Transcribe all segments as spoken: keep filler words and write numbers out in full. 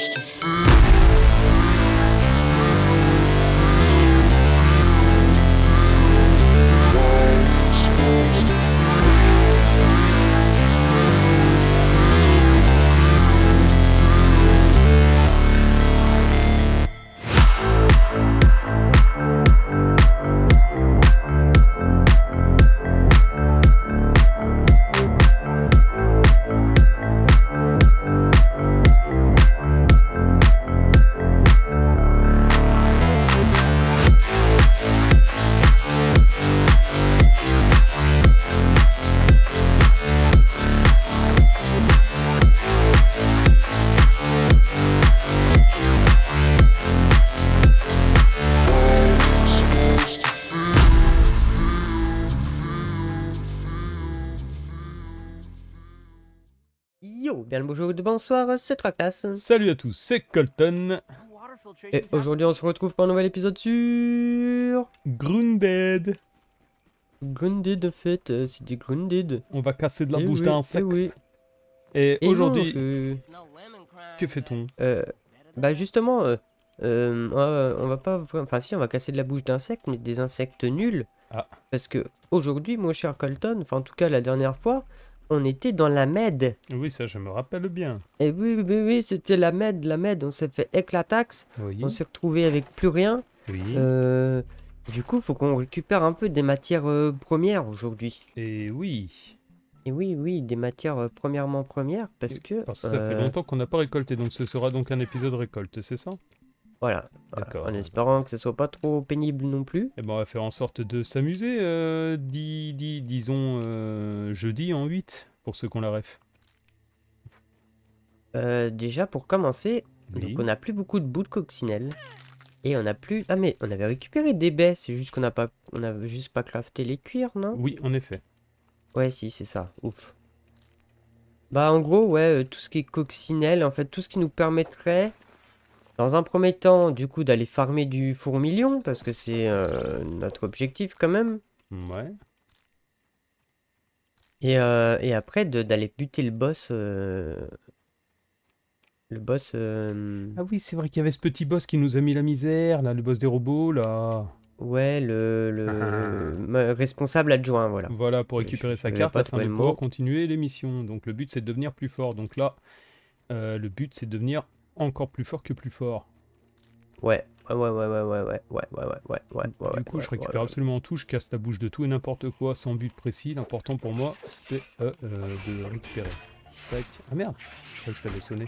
Yo, bien le bonjour de bonsoir, c'est Traclass. Salut à tous, c'est Colton. Et aujourd'hui on se retrouve pour un nouvel épisode sur... Grounded. Grounded en fait, euh, c'est des Grounded. On va casser de la Eh bouche oui, d'un eh insecte. oui. Et, Et aujourd'hui, non, je- que fait-on? euh, Bah justement, euh, euh, on, va, on va pas... vra- Enfin si, on va casser de la bouche d'insectes, mais des insectes nuls. Ah. Parce que aujourd'hui, mon cher Colton, enfin en tout cas la dernière fois, on était dans la Med. Oui, ça je me rappelle bien. Et oui, oui, oui, oui, c'était la Med, la Med, on s'est fait éclataxe. Oui, On s'est retrouvé avec plus rien. oui. Euh, du coup, faut qu'on récupère un peu des matières euh, premières aujourd'hui. Et oui. Et oui, oui, des matières euh, premièrement premières, parce que... Parce que ça fait euh, longtemps qu'on n'a pas récolté, donc ce sera donc un épisode récolte, c'est ça? Voilà, voilà, D'accord. en espérant que ce soit pas trop pénible non plus. Et ben on va faire en sorte de s'amuser, euh, dis, dis, disons euh, jeudi en huit, pour ceux qui ont la ref. Euh, déjà, pour commencer, Oui. donc on n'a plus beaucoup de bouts de coccinelle. Et on n'a plus... Ah mais on avait récupéré des baies, c'est juste qu'on n'a pas... On a juste pas crafté les cuirs, non? Oui, en effet. Ouais, si, c'est ça, ouf. Bah en gros, ouais, euh, tout ce qui est coccinelle, en fait, tout ce qui nous permettrait... Dans un premier temps, du coup, d'aller farmer du fourmilion, parce que c'est euh, notre objectif quand même. Ouais. Et, euh, et après, de- d'aller buter le boss. euh, Le boss. euh, Ah oui, c'est vrai qu'il y avait ce petit boss qui nous a mis la misère, là, le boss des robots, là. Ouais, le, le ma- responsable adjoint, voilà. Voilà, pour Je- récupérer je sa vais carte pas afin trouver de le pouvoir mot. continuer l'émission. Donc le but c'est de devenir plus fort. Donc là, euh, le but c'est de devenir encore plus fort que plus fort. Ouais, ouais, ouais, ouais, ouais, ouais, ouais, ouais, ouais, ouais, ouais, ouais, Du ouais, coup, ouais, je récupère ouais. absolument tout, je casse la bouche de tout et n'importe quoi sans but précis. L'important pour moi, c'est euh, euh, de récupérer. Tac. Ah merde, je crois que je l'avais sonné.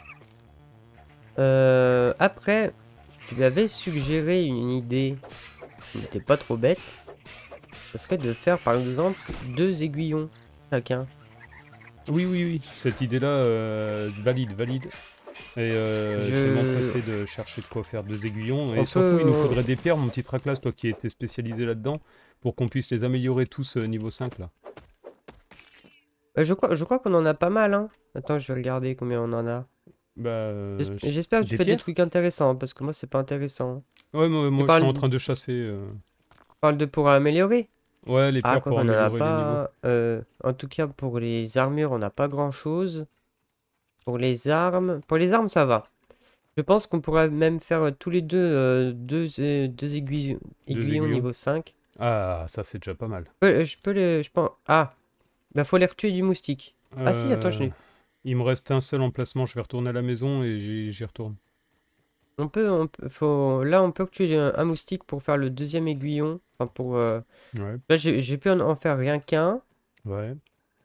Euh, après, tu lui avais suggéré une idée qui n'était pas trop bête. Ce serait de faire par exemple deux aiguillons chacun. Oui, oui, oui, cette idée-là, euh, valide, valide. Et euh, je... Je- je vais m'empresser de chercher de quoi faire deux aiguillons. Et On surtout, peut- il nous faudrait des pierres, mon petit Traclass, toi qui étais spécialisé là-dedans, pour qu'on puisse les améliorer tous euh, niveau cinq là. Euh, je crois, je crois qu'on en a pas mal, hein. Attends, je vais regarder combien on en a. Bah, euh, J'esp- je- J'espère que tu des fais des pierres trucs intéressants, parce que moi, c'est pas intéressant. Ouais, moi, moi je parles- suis en train de chasser. euh, On parle de pour améliorer. Ouais, les Ah, pierres quoi pour qu'on en a améliorer les niveaux. pas. euh, en tout cas, pour les armures, on n'a pas grand-chose. Pour les armes... Pour les armes, ça va. Je pense qu'on pourrait même faire euh, tous les deux euh, deux, euh, deux aiguilles- aiguillons aiguillons. niveau cinq. Ah, ça c'est déjà pas mal. Euh, je peux les... Je pense... Ah, bah faut les retuer du moustique. Ah si, attends, je Euh, l'ai. Il me reste un seul emplacement, je vais retourner à la maison et j'y j'y retourne. On peut, on peut, faut... Là, on peut tuer un, un moustique pour faire le deuxième aiguillon. Enfin, pour... euh, Ouais, Là, j'ai j'ai pu en, en faire rien qu'un. ouais.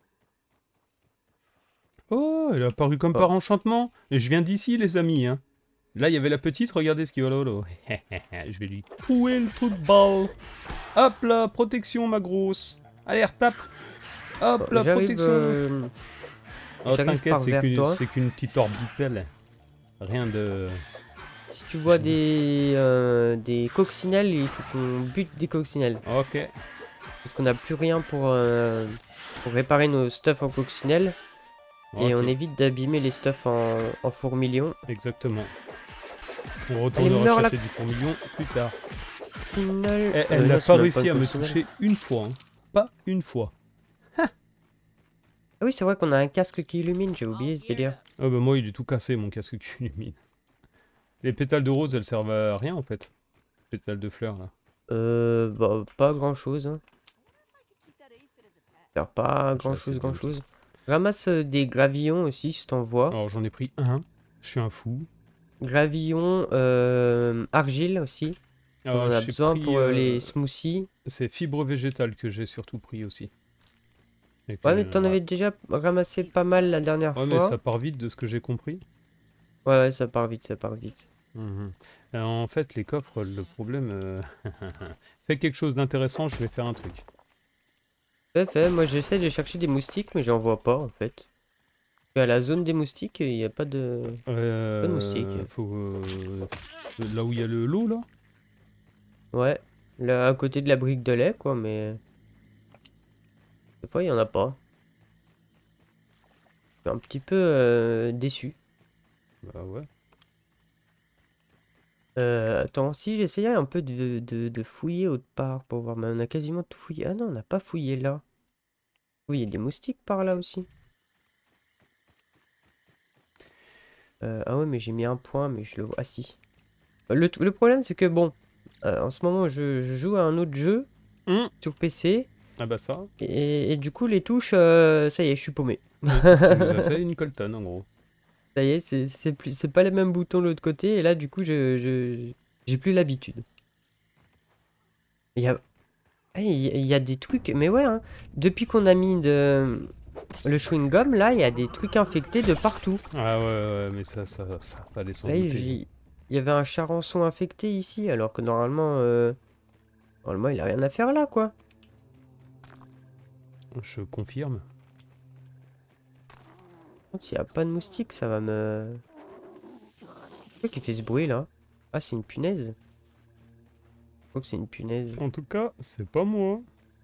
Oh, elle est apparue comme Oh. par enchantement. Et je viens d'ici, les amis, hein. Là, il y avait la petite, regardez ce qu'il y a là. Je vais lui trouer le trou de balle. Hop là, protection, ma grosse. Allez, retape. Hop là, J'arrive protection. euh, Oh, j'arrive t'inquiète, par c'est vers qu'une toi. c'est qu'une petite orbitelle. Rien de... Si tu vois des, euh, des coccinelles, il faut qu'on bute des coccinelles. Ok. Parce qu'on n'a plus rien pour, euh, pour réparer nos stuff en coccinelle. Et Ok, on évite d'abîmer les stuff en, en fourmilion. exactement. On Allez, retournera meurs, là. chasser du fourmilion plus tard. Final... Elle Euh, elle non, n'a c'est pas même réussi une à me coccinelle. toucher une fois. hein. Pas une fois. Ah oui, c'est vrai qu'on a un casque qui illumine, j'ai oublié ce délire. Ah bah moi, il est tout cassé, mon casque qui illumine. Les pétales de rose, elles servent à rien en fait. Les pétales de fleurs là. Euh, bah, pas grand chose. Hein. Faire pas J'ai grand assez chose, grand d'autres. chose. Ramasse euh, des gravillons aussi si t'en vois. Alors j'en ai pris un. Je suis un fou. Gravillons, euh, argile aussi. On Alors en a j'ai besoin pris... pour euh, euh, les smoothies. C'est fibres végétales que j'ai surtout pris aussi. Et Ouais, mais que, t'en ouais. avais déjà ramassé pas mal la dernière Ouais, mais fois. ça part vite de ce que j'ai compris. Ouais, ouais, ça part vite, ça part vite. Mhm. Euh, En fait, les coffres, le problème... euh, Fais quelque chose d'intéressant, je vais faire un truc. Fait, fait, moi j'essaie de chercher des moustiques, mais j'en vois pas en fait. À la zone des moustiques, il n'y a pas de... pas de moustiques. Euh, faut... euh, Là où il y a le lot, là. Ouais, là à côté de la brique de lait, quoi, mais... Des fois, il y en a pas. Je suis un petit peu euh, déçu. Bah ouais. Euh, attends, si j'essayais un peu de, de, de fouiller autre part pour voir, mais on a quasiment tout fouillé. Ah non, on n'a pas fouillé là. Oui, il y a des moustiques par là aussi. Euh, ah ouais, mais j'ai mis un point, mais je le vois. Ah si. Le, le problème, c'est que bon, euh, en ce moment, je, je joue à un autre jeu Hum. sur P C. Ah bah ça, Et, et du coup, les touches, euh, ça y est, je suis paumé. tu nous as fait une coltonne en gros. Ça y est, c'est c'est plus, c'est pas les mêmes boutons de l'autre côté. Et là, du coup, je, je, j'ai plus l'habitude. Il y a, ah, il y a- il y a des trucs, mais ouais, hein, depuis qu'on a mis de, le chewing-gum, là, il y a des trucs infectés de partout. Ah ouais, ouais, mais ça, ça, ça fallait s'en Là, il douter. j'y- il y avait un charançon infecté ici, alors que normalement, euh, normalement, il a rien à faire là, quoi. Je confirme. S'il n'y a pas de moustique, ça va me... C'est quoi qui fait ce bruit, là? Ah, c'est une punaise. Je crois que c'est une punaise. En tout cas, c'est pas moi.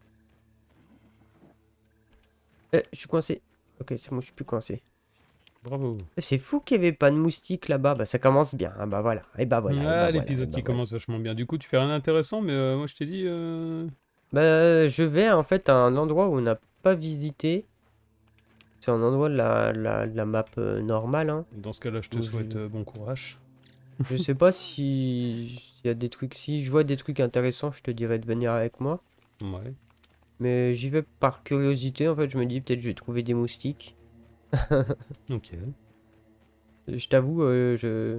Eh, je suis coincé. Ok, c'est moi, je suis plus coincé. Bravo. Eh, c'est fou qu'il n'y avait pas de moustique là-bas. Bah, ça commence bien. Ah bah voilà. Et bah voilà. Et Ah, bah voilà. l'épisode Et bah qui voilà. commence vachement bien. Du coup, tu fais rien d'intéressant, mais euh, moi je t'ai dit... euh, Bah, je vais en fait à un endroit où on n'a pas visité. C'est un endroit de la, la, de la map euh, normale. Hein. Dans ce cas-là, je te Où souhaite je... euh, bon courage. je sais pas si s'il y a des trucs. Si je vois des trucs intéressants, je te dirais de venir avec moi. Ouais. Mais j'y vais par curiosité. En fait, je me dis peut-être je vais trouver des moustiques. Ok. Je t'avoue, euh, je...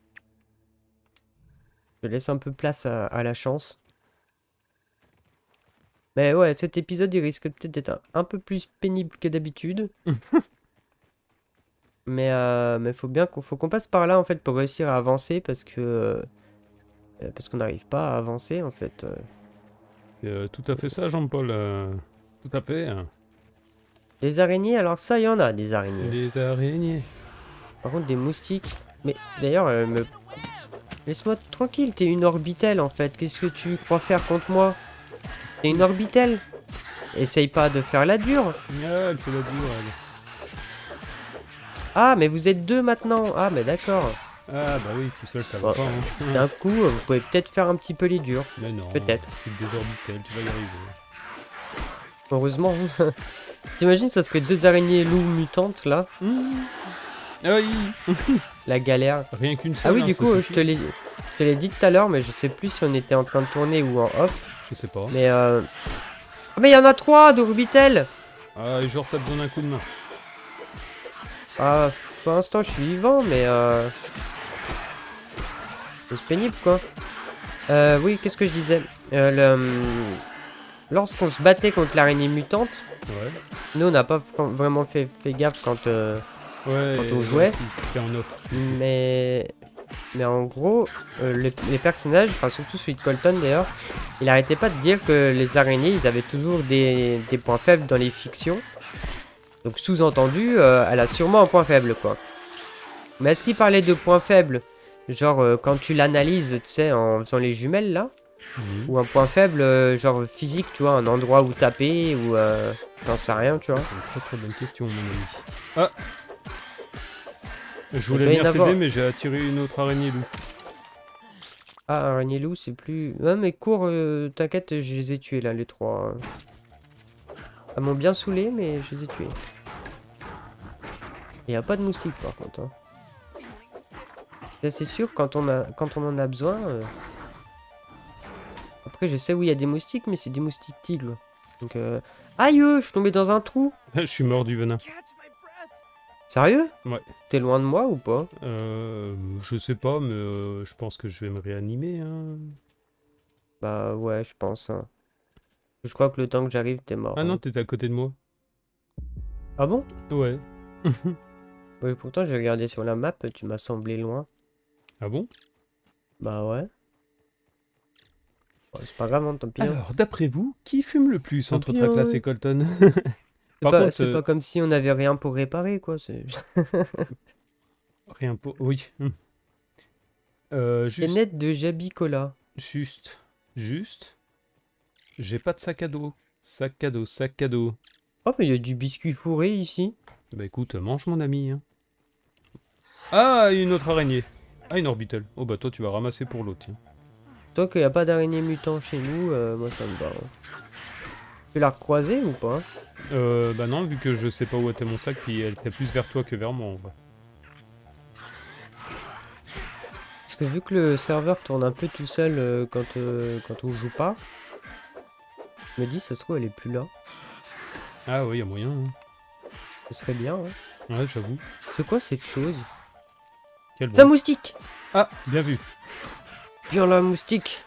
je laisse un peu place à, à la chance. Mais ouais, cet épisode, il risque peut-être d'être un, un peu plus pénible que d'habitude. Mais euh, mais faut bien qu'on faut qu'on passe par là en fait pour réussir à avancer parce que euh, parce qu'on n'arrive pas à avancer en fait. euh. C'est euh, tout à fait ça, Jean-Paul. euh, Tout à fait. hein. Les araignées, alors ça, il y en a des araignées. Les araignées. Par contre, des moustiques. Mais d'ailleurs, euh, me... laisse-moi tranquille. T'es une orbitelle en fait. Qu'est-ce que tu crois faire contre moi? T'es une orbitelle. Essaye pas de faire la dure. Ah, elle fait la dure, elle. Ah, mais vous êtes deux maintenant. Ah, mais d'accord. Ah bah oui, tout seul ça va Bon, pas. Hein. d'un coup, euh, vous pouvez peut-être faire un petit peu les durs. Mais non. Peut-être. C'est des orbitelles, tu vas y arriver. Heureusement. T'imagines, ça serait deux araignées loups mutantes là. Ah oui. La galère. Rien qu'une seule. Ah oui, hein, du ça coup, euh, je suffit. te l'ai je te l'ai dit tout à l'heure, mais je sais plus si on était en train de tourner ou en off. Je sais pas. Mais euh... Ah, mais il y en a trois d'orbitel. Ah, et genre t'as besoin d'un coup de main. Ah, pour l'instant, je suis vivant, mais euh... c'est pénible, quoi. Euh, oui, qu'est-ce que je disais euh, le... hum, Lorsqu'on se battait contre l'araignée mutante, Ouais. nous, on n'a pas f- vraiment fait, fait gaffe quand, euh, Ouais. quand on et- jouait. si, C'était en off. Mais... Mais en gros, euh, les, les personnages, enfin surtout celui de Colton d'ailleurs, il arrêtait pas de dire que les araignées, ils avaient toujours des, des points faibles dans les fictions. Donc sous-entendu, euh, elle a sûrement un point faible, quoi. Mais est-ce qu'il parlait de points faibles? Genre euh, quand tu l'analyses, tu sais, en faisant les jumelles là? Mhm. Ou un point faible, euh, genre physique, tu vois, un endroit où taper, ou... Euh, j'en sais rien, tu vois. C'est une très très bonne question, mon ami. Ah. Je voulais doit y en bien avoir. t'aider, mais j'ai attiré une autre araignée loup. Ah, araignée loup, c'est plus... Ouais, mais cours, euh, t'inquiète, je les ai tués là, les trois. Elles m'ont bien saoulé, mais je les ai tués. Il n'y a pas de moustiques par contre. Hein. Là, c'est sûr, quand on, a, quand on en a besoin... euh, Après, je sais où il y a des moustiques, mais c'est des moustiques tigres. Donc, euh... Aïe, euh, je suis tombé dans un trou. Je suis mort du venin. Sérieux? Ouais. T'es loin de moi ou pas? Euh, je sais pas, mais euh, je pense que je vais me réanimer. Hein. Bah ouais, je pense. Hein. Je crois que le temps que j'arrive, t'es mort. Ah non, Hein. t'étais à côté de moi. Ah bon? Ouais. Oui, pourtant j'ai regardé sur la map, tu m'as semblé loin. Ah bon? Bah ouais. Bon, c'est pas grave, hein, tant pis. Hein. Alors, d'après vous, qui fume le plus Tant entre pis, Traclas hein. et Colton? C'est Par pas, contre, c'est euh, pas comme si on avait rien pour réparer, quoi. C'est... rien pour... Oui. Hum. Euh, juste, Canette de Jabicola. juste, juste. J'ai pas de sac à dos. Sac à dos, sac à dos. Oh, mais il y a du biscuit fourré ici. Bah écoute, mange mon ami. Hein. Ah, une autre araignée. Ah, une orbital. Oh bah toi, tu vas ramasser pour l'autre. Tiens. Tant qu'il n'y a pas d'araignée mutant chez nous, euh, moi ça me va. Hein. Tu peux la recroiser ou pas? Euh, bah non, vu que je sais pas où était mon sac, puis elle était plus vers toi que vers moi en vrai. Parce que vu que le serveur tourne un peu tout seul euh, quand, euh, quand on joue pas, je me dis, ça se trouve, elle est plus là. Ah oui, y a moyen. Hein. Ce serait bien. Hein. Ouais, j'avoue. C'est quoi cette chose? Quel C'est un bon. moustique! Ah, bien vu. Viens là, moustique!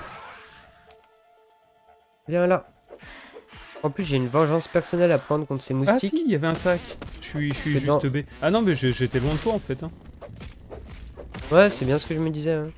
Viens là! En plus, j'ai une vengeance personnelle à prendre contre ces Ah moustiques. si, il y avait un sac. Je suis, je suis que juste dans- B. Ah non, mais j'ai- j'étais loin de toi en fait. Hein. Ouais, c'est bien ce que je me disais. Hein.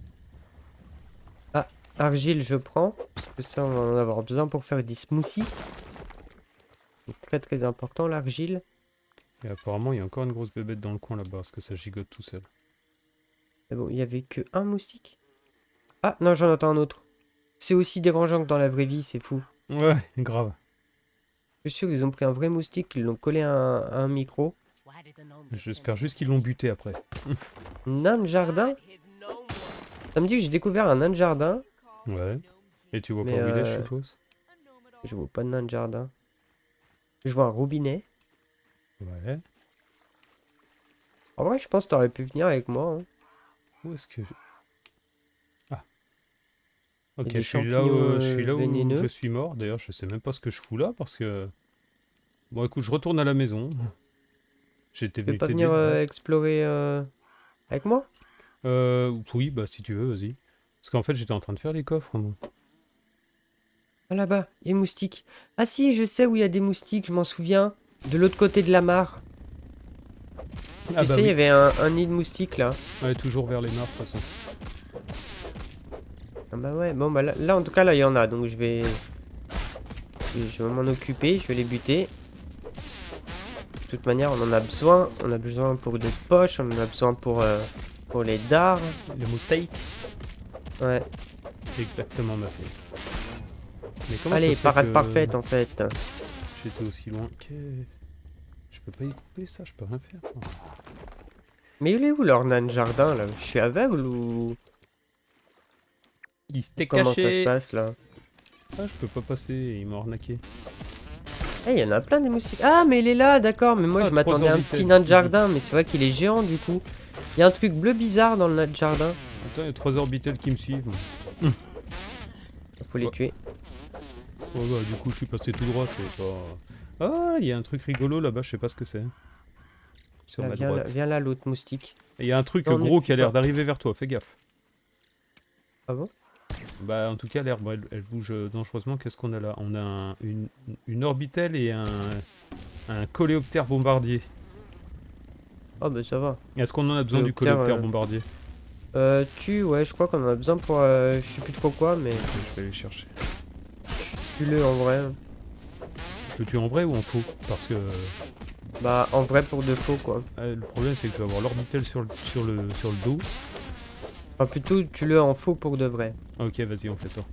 Ah, argile, je prends. Parce que ça, on va en avoir besoin pour faire des smoothies. C'est très très important, l'argile. Et apparemment, il y a encore une grosse bébête dans le coin là-bas, parce que ça gigote tout seul. Mais bon, il y avait que un moustique. Ah, non, j'en entends un autre. C'est aussi dérangeant que dans la vraie vie, c'est fou. Ouais, grave. Je suis sûr qu'ils ont pris un vrai moustique, ils l'ont collé à un, à un micro. J'espère juste qu'ils l'ont buté après. Nain de jardin? Ça me dit que j'ai découvert un nain de jardin. Ouais. Et tu vois Mais, pas où il est, euh, je suppose? Je vois pas de nain de jardin. Je vois un robinet. Ouais. En vrai, je pense que t'aurais pu venir avec moi. Hein. Où est-ce que... je- Ah. Il y a Ok, des je suis là champignons, où, je suis euh, là où vénéneux. je suis mort. D'ailleurs, je sais même pas ce que je fous là, parce que... Bon, écoute, je retourne à la maison. J'étais Tu veux venu pas t'aider venir de euh, base. explorer euh, avec moi? Euh, oui, bah si tu veux, vas-y. Parce qu'en fait, j'étais en train de faire les coffres, moi. Ah là-bas, il y a des moustiques. Ah si, je sais où il y a des moustiques, je m'en souviens. De l'autre côté de la mare. Ah Tu bah sais, il y oui. avait un, un nid de moustiques là. Ouais, toujours vers les mares, de toute façon. Ah bah ouais, bon bah là, là, en tout cas là il y en a, donc je vais... Je vais m'en occuper, je vais les buter. De toute manière, on en a besoin. On a besoin pour des poches, on en a besoin pour, euh, pour les dards. Les moustiques. Ouais. Exactement, ma fille. Mais comment Allez, ça se fait parade que parfaite en fait. j'étais aussi loin? Ok. Je peux pas y couper ça, je peux rien faire. Oh. Mais il est où leur nain de jardin là? Je suis aveugle ou... Il s'était Comment ça se caché. passe là? Ah, je peux pas passer, il m'a arnaqué. Eh, il y en a plein des moustiques. Ah, mais il est là, d'accord. Mais moi, Ah, je m'attendais à un trois petit nain de jardin, mais c'est vrai qu'il est géant du coup. Il y a un truc bleu bizarre dans le nain de jardin. Attends, il y a trois orbitels qui me suivent. Faut les Ouais. tuer. Oh bah, du coup, je suis passé tout droit, c'est pas... Ah, il y a un truc rigolo là-bas, je sais pas ce que c'est. Sur Là, ma viens, là, droite. viens là, l'autre moustique. Et il y a un truc Non, ne gros fuis qui a l'air pas. d'arriver vers toi, fais gaffe. Ah bon? Bah, en tout cas, l'herbe, elle, elle bouge dangereusement. Qu'est-ce qu'on a là? On a un- une, une orbitelle et un, un coléoptère bombardier. Oh, bah ça va. Est-ce qu'on en a besoin du Coléoptère, coléoptère euh, bombardier? Euh, tu, ouais, je crois qu'on en a besoin pour. Euh, je sais plus trop quoi, mais. Je vais aller chercher. Tue-le en vrai. Je le tue en vrai ou en faux? Parce que Bah, en vrai pour de faux quoi. euh, le problème, c'est que je vais avoir l'orbitelle sur le, sur, le, sur le dos. Enfin, plutôt, tue-le en faux pour de vrai. Ok, vas-y, on fait ça.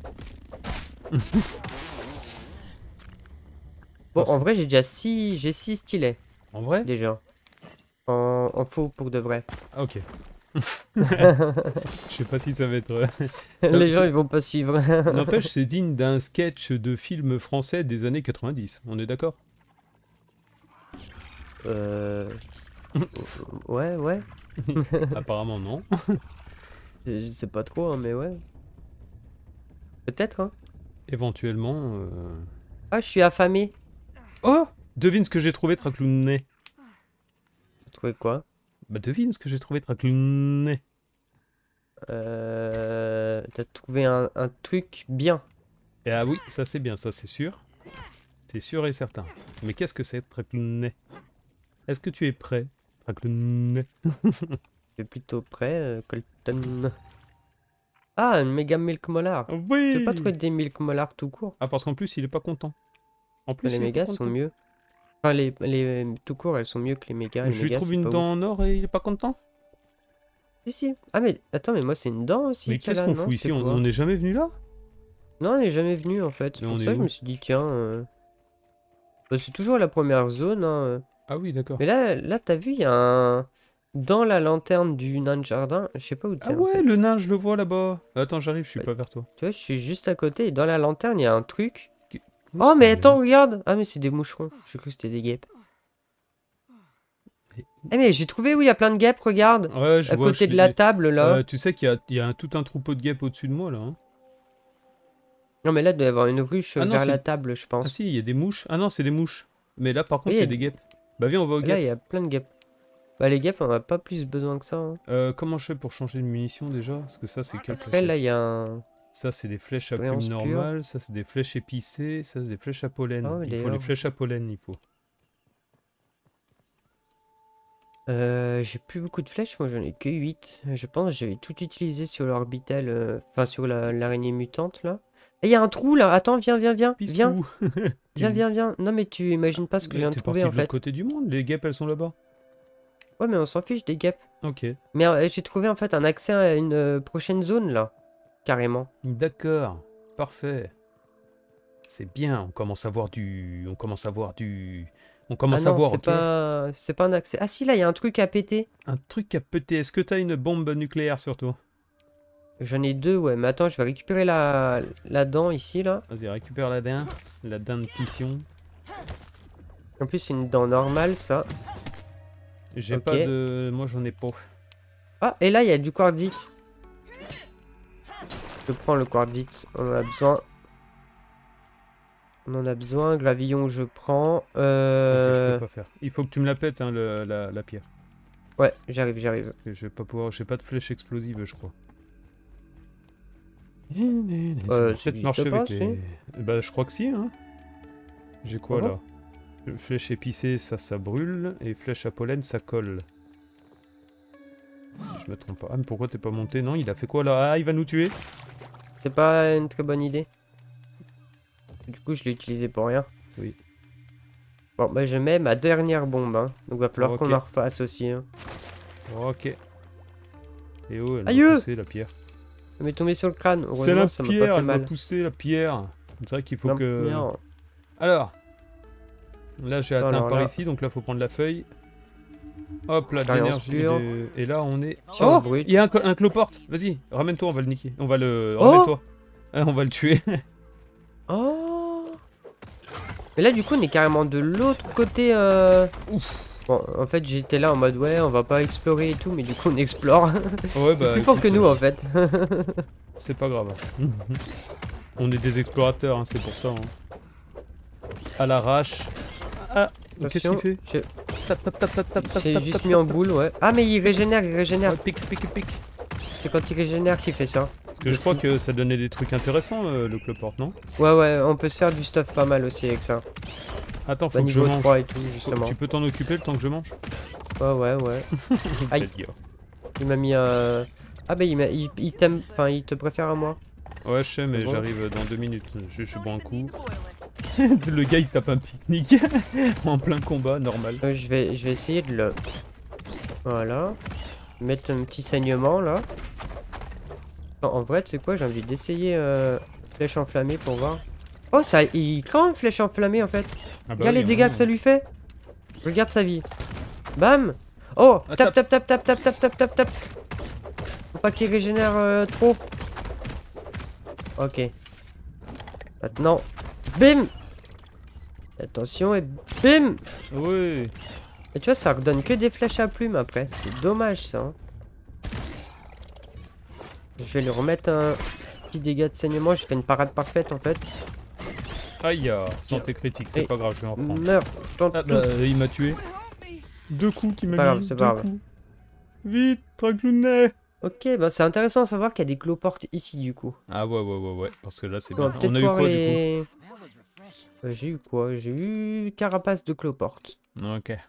Bon, Ah, en vrai, j'ai déjà six, j'ai six stylets En vrai? déjà. En, en faux pour de vrai. Ah, ok. Je sais pas si ça va être... euh, Ça- Les gens, ça- ils vont pas suivre. N'empêche, c'est digne d'un sketch de film français des années quatre-vingt-dix. On est d'accord? euh... Ouais, ouais. Apparemment non. Je, je sais pas trop, hein, mais ouais. Peut-être, hein. Éventuellement... euh, Ah, je suis affamé. Oh! Devine ce que j'ai trouvé, Traclounet. T'as trouvé quoi? Bah devine ce que j'ai trouvé, Traclounet. Euh... T'as trouvé un, un truc bien. Et ah oui, ça c'est bien, ça c'est sûr. C'est sûr et certain. Mais qu'est-ce que c'est, Traclounet? Est-ce que tu es prêt, Traclounet? C'est plutôt près, euh, Colton. Ah, une méga milk molar. Tu veux pas Oui! trouver des milk molar tout court? Ah, parce qu'en plus, il est pas content. En plus, Les il est pas mégas sont content. mieux. Enfin, les, les tout court, elles sont mieux que les mégas. Les Je lui mégas, trouve c'est une pas ouf. dent en or et il est pas content. Si, si. Ah, mais attends, mais moi, c'est une dent aussi. Mais qu'il y qu'est-ce a là, qu'on non fout C'est ici? On quoi on n'est jamais venu là? Non, on n'est jamais venu en fait. C'est Mais pour on est ça que je où? me suis dit, tiens. euh, bah, c'est toujours la première zone. Hein. euh. Ah oui, d'accord. Mais là, là t'as vu, il y a un. Dans la lanterne du nain de jardin, je sais pas où Ah t'es en ouais, fait. le nain, je le vois là-bas. Attends, j'arrive, je suis Ouais. pas vers toi. Tu vois, je suis juste à côté et dans la lanterne, il y a un truc. Où Oh, est-ce mais qu'il est, attends, là? regarde! Ah, mais c'est des moucherons. J'ai cru que c'était des guêpes. Et- Eh, mais j'ai trouvé où il y a plein de guêpes, regarde! Ouais, je À vois. côté je de la l'ai- table là. Euh, tu sais qu'il y a, il y a un- tout un troupeau de guêpes au-dessus de moi là. Hein. Non, mais là, il doit y avoir une ruche Ah non, vers c'est- la table, je Ah pense. si, il y a des mouches. Ah non, c'est des mouches. Mais là, par contre, Oui, il il y y a a des des- guêpes. Bah viens, on va aux Là, guêpes. il y a plein de guêpes. Bah, les guêpes, on a pas plus besoin que ça. Hein. Euh, comment je fais pour changer de munitions déjà? Parce que ça, c'est quelle Après, flèche? là, il y a un. Ça, c'est des flèches à Expérience plumes pure. normales. Ça, c'est des flèches épicées. Ça, c'est des flèches à pollen. Ah, mais il faut les d'ailleurs- flèches à pollen, il faut. Euh, j'ai plus beaucoup de flèches, moi j'en ai que huit. Je pense que j'avais tout utilisé sur l'orbital, euh, enfin sur la- l'araignée mutante là. Et il y a un trou là, attends, viens, viens, viens, viens, Piscou. viens, viens, viens. Non mais tu imagines pas ce que je Mais viens de t'es trouver parti en de l'autre fait. côté du monde. Les guêpes, elles sont là-bas. Ouais mais on s'en fiche des guêpes. Ok. Mais euh, j'ai trouvé en fait un accès à une euh, prochaine zone là, carrément. D'accord. Parfait. C'est bien. On commence à voir du... On commence à voir du... On Ah commence à non, voir, c'est ok? pas, c'est pas un accès. Ah si là, il y a un truc à péter. Un truc à péter. Est-ce que t'as une bombe nucléaire sur toi? J'en ai deux, ouais. Mais attends, je vais récupérer la, la dent ici là. Vas-y, récupère la dinde. La dentition. En plus, c'est une dent normale ça. J'ai Ok. pas de... Moi, j'en ai pas. Ah, et là, il y a du quartzite. Je prends le quartzite, on en a besoin. On en a besoin, gravillon, je prends. Ok, je Euh... peux pas faire. Il faut que tu me la pètes, hein, le- la, la pierre. Ouais, j'arrive, j'arrive. Parce que je vais pas pouvoir... J'ai pas de flèche explosive, je crois. Euh, Ça ça peut peut-être marcher existe pas, avec les... Bah, je crois que si, hein. J'ai quoi, Ah là? Flèche épicée, ça, ça brûle. Et flèche à pollen, ça colle. Si je me trompe pas. Ah, mais pourquoi t'es pas monté? Non, il a fait quoi, là? Ah, il va nous tuer. C'est pas une très bonne idée. Du coup, je l'ai utilisé pour rien. Oui. Bon, bah, je mets ma dernière bombe. Hein. Donc, va falloir Ok. qu'on en refasse aussi. Hein. Ok. Et oh, elle Aïe! m'a poussé, la pierre. Ça m'est tombé sur le crâne. C'est la Heureusement, ça m'a pierre, pas fait elle m'a mal. poussé, la pierre. C'est vrai qu'il faut Non, que... merde. Alors. Là, j'ai atteint Alors par là- ici, donc là, faut prendre la feuille. Hop, là, de Expérience l'énergie. pure. de- Et là, on est... Science Oh, brute. il y a un, clo- un cloporte. Vas-y, ramène-toi, on va le niquer. On va le... Oh Ramène-toi. Ah, on va le tuer. Oh! Mais là, du coup, on est carrément de l'autre côté. Euh... Ouf. Bon, en fait, j'étais là en mode ouais, on va pas explorer et tout, mais du coup, on explore. Ouais, C'est bah, plus fort que écoute, nous en fait. C'est pas grave. On est des explorateurs, hein, c'est pour ça. Hein. À l'arrache. Ah, qu'est-ce qu'il Attention, fait je- Tap, tap, tap, tap, tap, tap, C'est tap, juste tap, mis en tap, boule, ouais. Ah, mais il régénère, il régénère. tap. Ouais, pique, pique, pique. C'est quand il régénère qu'il fait ça. Parce que je crois que ça donnait des trucs intéressants, euh, le cloporte, non? Ouais, ouais, on peut se faire du stuff pas mal aussi avec ça. Attends, Bah, faut que je niveau mange. trois et tout, Faut- justement. Tu peux t'en occuper le temps que je mange? Ouais, ouais, ouais. Aïe. Quel gars. Il m'a mis un. Ah, bah, il, m'a- il, il t'aime. Enfin, il te préfère à moi. Ouais, je sais, mais Bon. j'arrive dans deux minutes. Je, je bois un coup. Le gars, il tape un pique-nique en plein combat, normal. Euh, je, vais, je vais essayer de le. Voilà. Mettre un petit saignement là. Non, en vrai, tu sais quoi, j'ai envie d'essayer euh, flèche enflammée pour voir. Oh, ça, il crame flèche enflammée en fait. Ah bah Regarde oui, les dégâts hein. que ça lui fait. Regarde sa vie. Bam. Oh, Ah, tap, tap, tap, tap, tap, tap, tap, tap, tap. Faut pas qu'il régénère euh, trop. Ok. Maintenant, bim. Attention et bim. Ouais. Et tu vois, ça redonne que des flèches à plumes après. C'est dommage ça. Hein. Je vais lui remettre un petit dégât de saignement. J'ai fait une parade parfaite en fait. Aïe, ah, santé critique, c'est Et pas grave, je vais en prendre. Meurs. Tente Ah, tout. bah, il m'a tué. Deux coups qui Pas m'a grave, mis. c'est Deux pas grave. coups. Vite, Traclounet. Ok, bah c'est intéressant à savoir qu'il y a des cloportes ici du coup. Ah ouais, ouais, ouais, ouais, parce que là c'est On va bien. peut-être On a eu pouvoir quoi les... Euh, J'ai eu quoi? J'ai eu carapace de cloporte. du coup? Ok.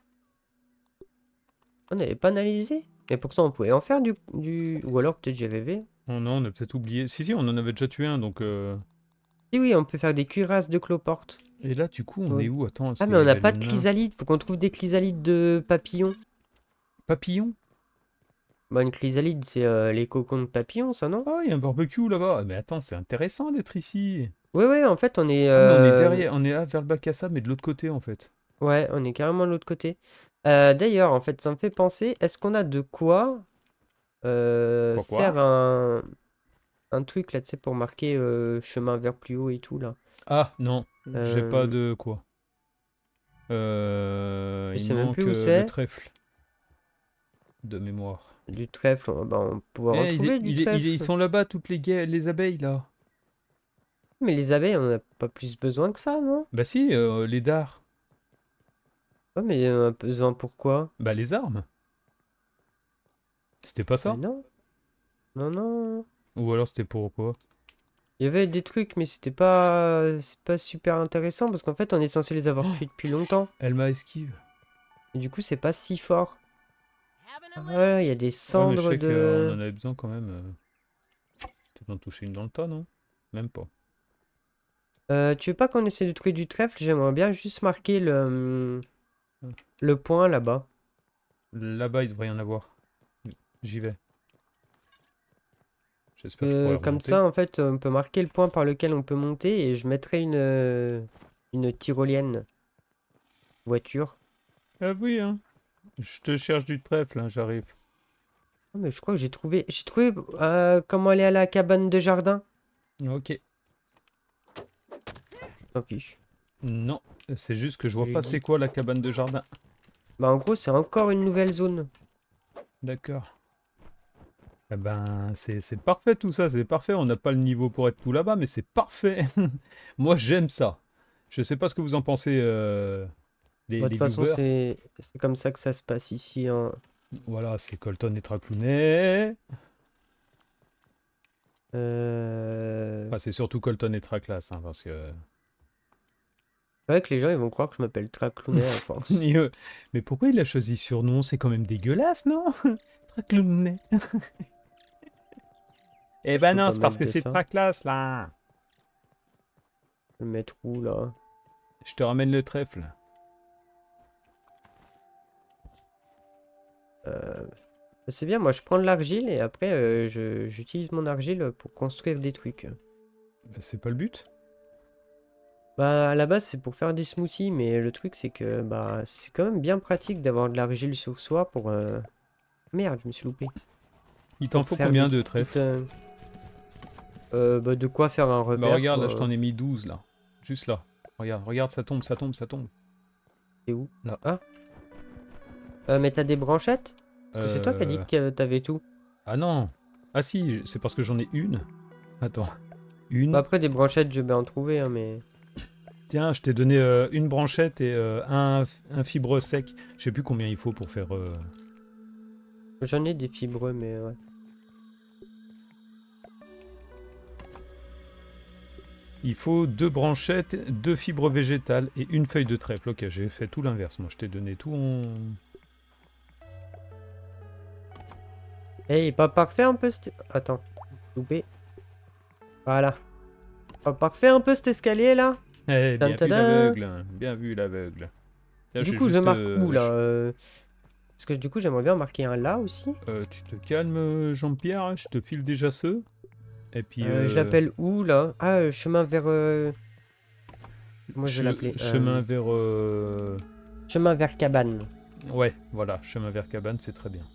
On n'avait pas analysé. Mais pourtant on pouvait en faire du... du... Ou alors peut-être j'ai rêvé. Oh non, on a peut-être oublié. Si, si, on en avait déjà tué un, donc... euh, Et oui, on peut faire des cuirasses de cloporte. Et là, du coup, on Ouais. est où? Attends, est-ce Ah qu'il mais y on n'a avait pas le de nain? chrysalide. Faut qu'on trouve des chrysalides de papillons. Papillon? Bah une chrysalide c'est euh, les cocons de papillons ça non? Oh, il y a un barbecue là-bas. Ah, mais attends, c'est intéressant d'être ici. Ouais ouais en fait on est... Ah, mais on est euh, derrière, on est là vers le bac à sable, mais de l'autre côté, en fait. Ouais on est carrément de l'autre côté. Euh, D'ailleurs en fait ça me fait penser. Est-ce qu'on a de quoi euh, Quoi, quoi? faire un... un truc là tu sais pour marquer euh, chemin vers plus haut et tout là? Ah, non, j'ai pas Euh, de quoi. Euh, Je il sais même plus manque où euh, le c'est. trèfle de mémoire. Du trèfle, on, bah, on pourra Eh, il est- retrouver du il est- il est- ils trèfle. sont là-bas, toutes les, ga- les abeilles, là. Mais les abeilles, on n'a pas plus besoin que ça, non? Bah si, euh, les dards. Ouais, mais on a besoin pourquoi? Bah les armes. C'était pas Mais ça? non. Non, non. Ou alors c'était pour quoi? Il y avait des trucs, mais c'était pas... C'est pas super intéressant parce qu'en fait, on est censé les avoir Oh, tués depuis longtemps. elle m'a esquive. Et du coup, c'est pas si fort. Ah ouais, il y a des Ouais, mais je cendres sais qu'on de... en avait besoin quand même. euh, Peut-être d'en toucher une dans le tas, non? Même pas. Euh, tu veux pas qu'on essaie de trouver du trèfle? J'aimerais bien juste marquer le... hum, le point là-bas. Là-bas, il devrait y en avoir. J'y vais. J'espère que je pourrai Euh, comme remonter. ça, en fait, on peut marquer le point par lequel on peut monter et je mettrai une, euh, une tyrolienne voiture. Ah oui, hein. Je te cherche du trèfle, hein, j'arrive. Ah, mais je crois que j'ai trouvé, j'ai trouvé euh, comment aller à la cabane de jardin. Ok. Tant pis. Non, c'est juste que je vois J'ai pas dit. c'est quoi la cabane de jardin. Bah, en gros, c'est encore une nouvelle zone. D'accord. Eh ben, c'est c'est parfait tout ça, c'est parfait. On n'a pas le niveau pour être tout là-bas, mais c'est parfait. Moi, j'aime ça. Je sais pas ce que vous en pensez, euh, les, Bah, de les toute façon, viewers. c'est c'est comme ça que ça se passe ici. Hein. Voilà, c'est Colton et Traclounet. Euh... Enfin, c'est surtout Colton et Traclas, hein, parce que... C'est vrai que les gens, ils vont croire que je m'appelle Traclounet à force. Mieux. Mais pourquoi il a choisi ce surnom? C'est quand même dégueulasse, non? Traclounet. Eh Je ben peux non, pas c'est parce mettre que de c'est ça. Traclas, là. Je vais le mettre où, là? Je te ramène le trèfle. Euh... C'est bien, moi je prends de l'argile et après euh, je- j'utilise mon argile pour construire des trucs. Bah, c'est pas le but. Bah à la base c'est pour faire des smoothies, mais le truc c'est que bah c'est quand même bien pratique d'avoir de l'argile sur soi pour... euh, Merde, je me suis loupé. Il t'en Pour faut faire combien des de petites, trèfles? euh, euh, bah, de quoi faire un repère, Bah regarde, là quoi. je t'en ai mis douze, là. Juste là. Regarde, regarde, ça tombe, ça tombe, ça tombe. C'est où? Là. Ah. Euh, mais t'as des branchettes? Parce que c'est toi qui as dit Euh... que t'avais tout. Ah non. Ah si, c'est parce que j'en ai une. Attends. Une. Bah, après des branchettes je vais en trouver, hein, mais... Tiens, je t'ai donné euh, une branchette et euh, un, un fibre sec. Je sais plus combien il faut pour faire... euh, J'en ai des fibreux, mais ouais. Il faut deux branchettes, deux fibres végétales et une feuille de trèfle. Ok, j'ai fait tout l'inverse. Moi, je t'ai donné tout en... Eh, il est pas parfait un peu cet... Attends. Loupé. Voilà. Pas parfait un peu cet escalier là? Eh, bien vu Tadam. l'aveugle. hein. Bien vu l'aveugle. Tiens, Du j'ai coup, je juste, marque euh, où là? je- euh, Parce que du coup, j'aimerais bien marquer un là aussi. Euh, tu te calmes, Jean-Pierre. hein, Je te file déjà ceux. Et puis... Euh, je euh, l'appelle où là? Ah, euh, chemin vers. euh, Moi, je che- vais l'appeler. Chemin euh, vers... euh, Chemin vers cabane. Ouais, voilà. Chemin vers cabane, c'est très bien.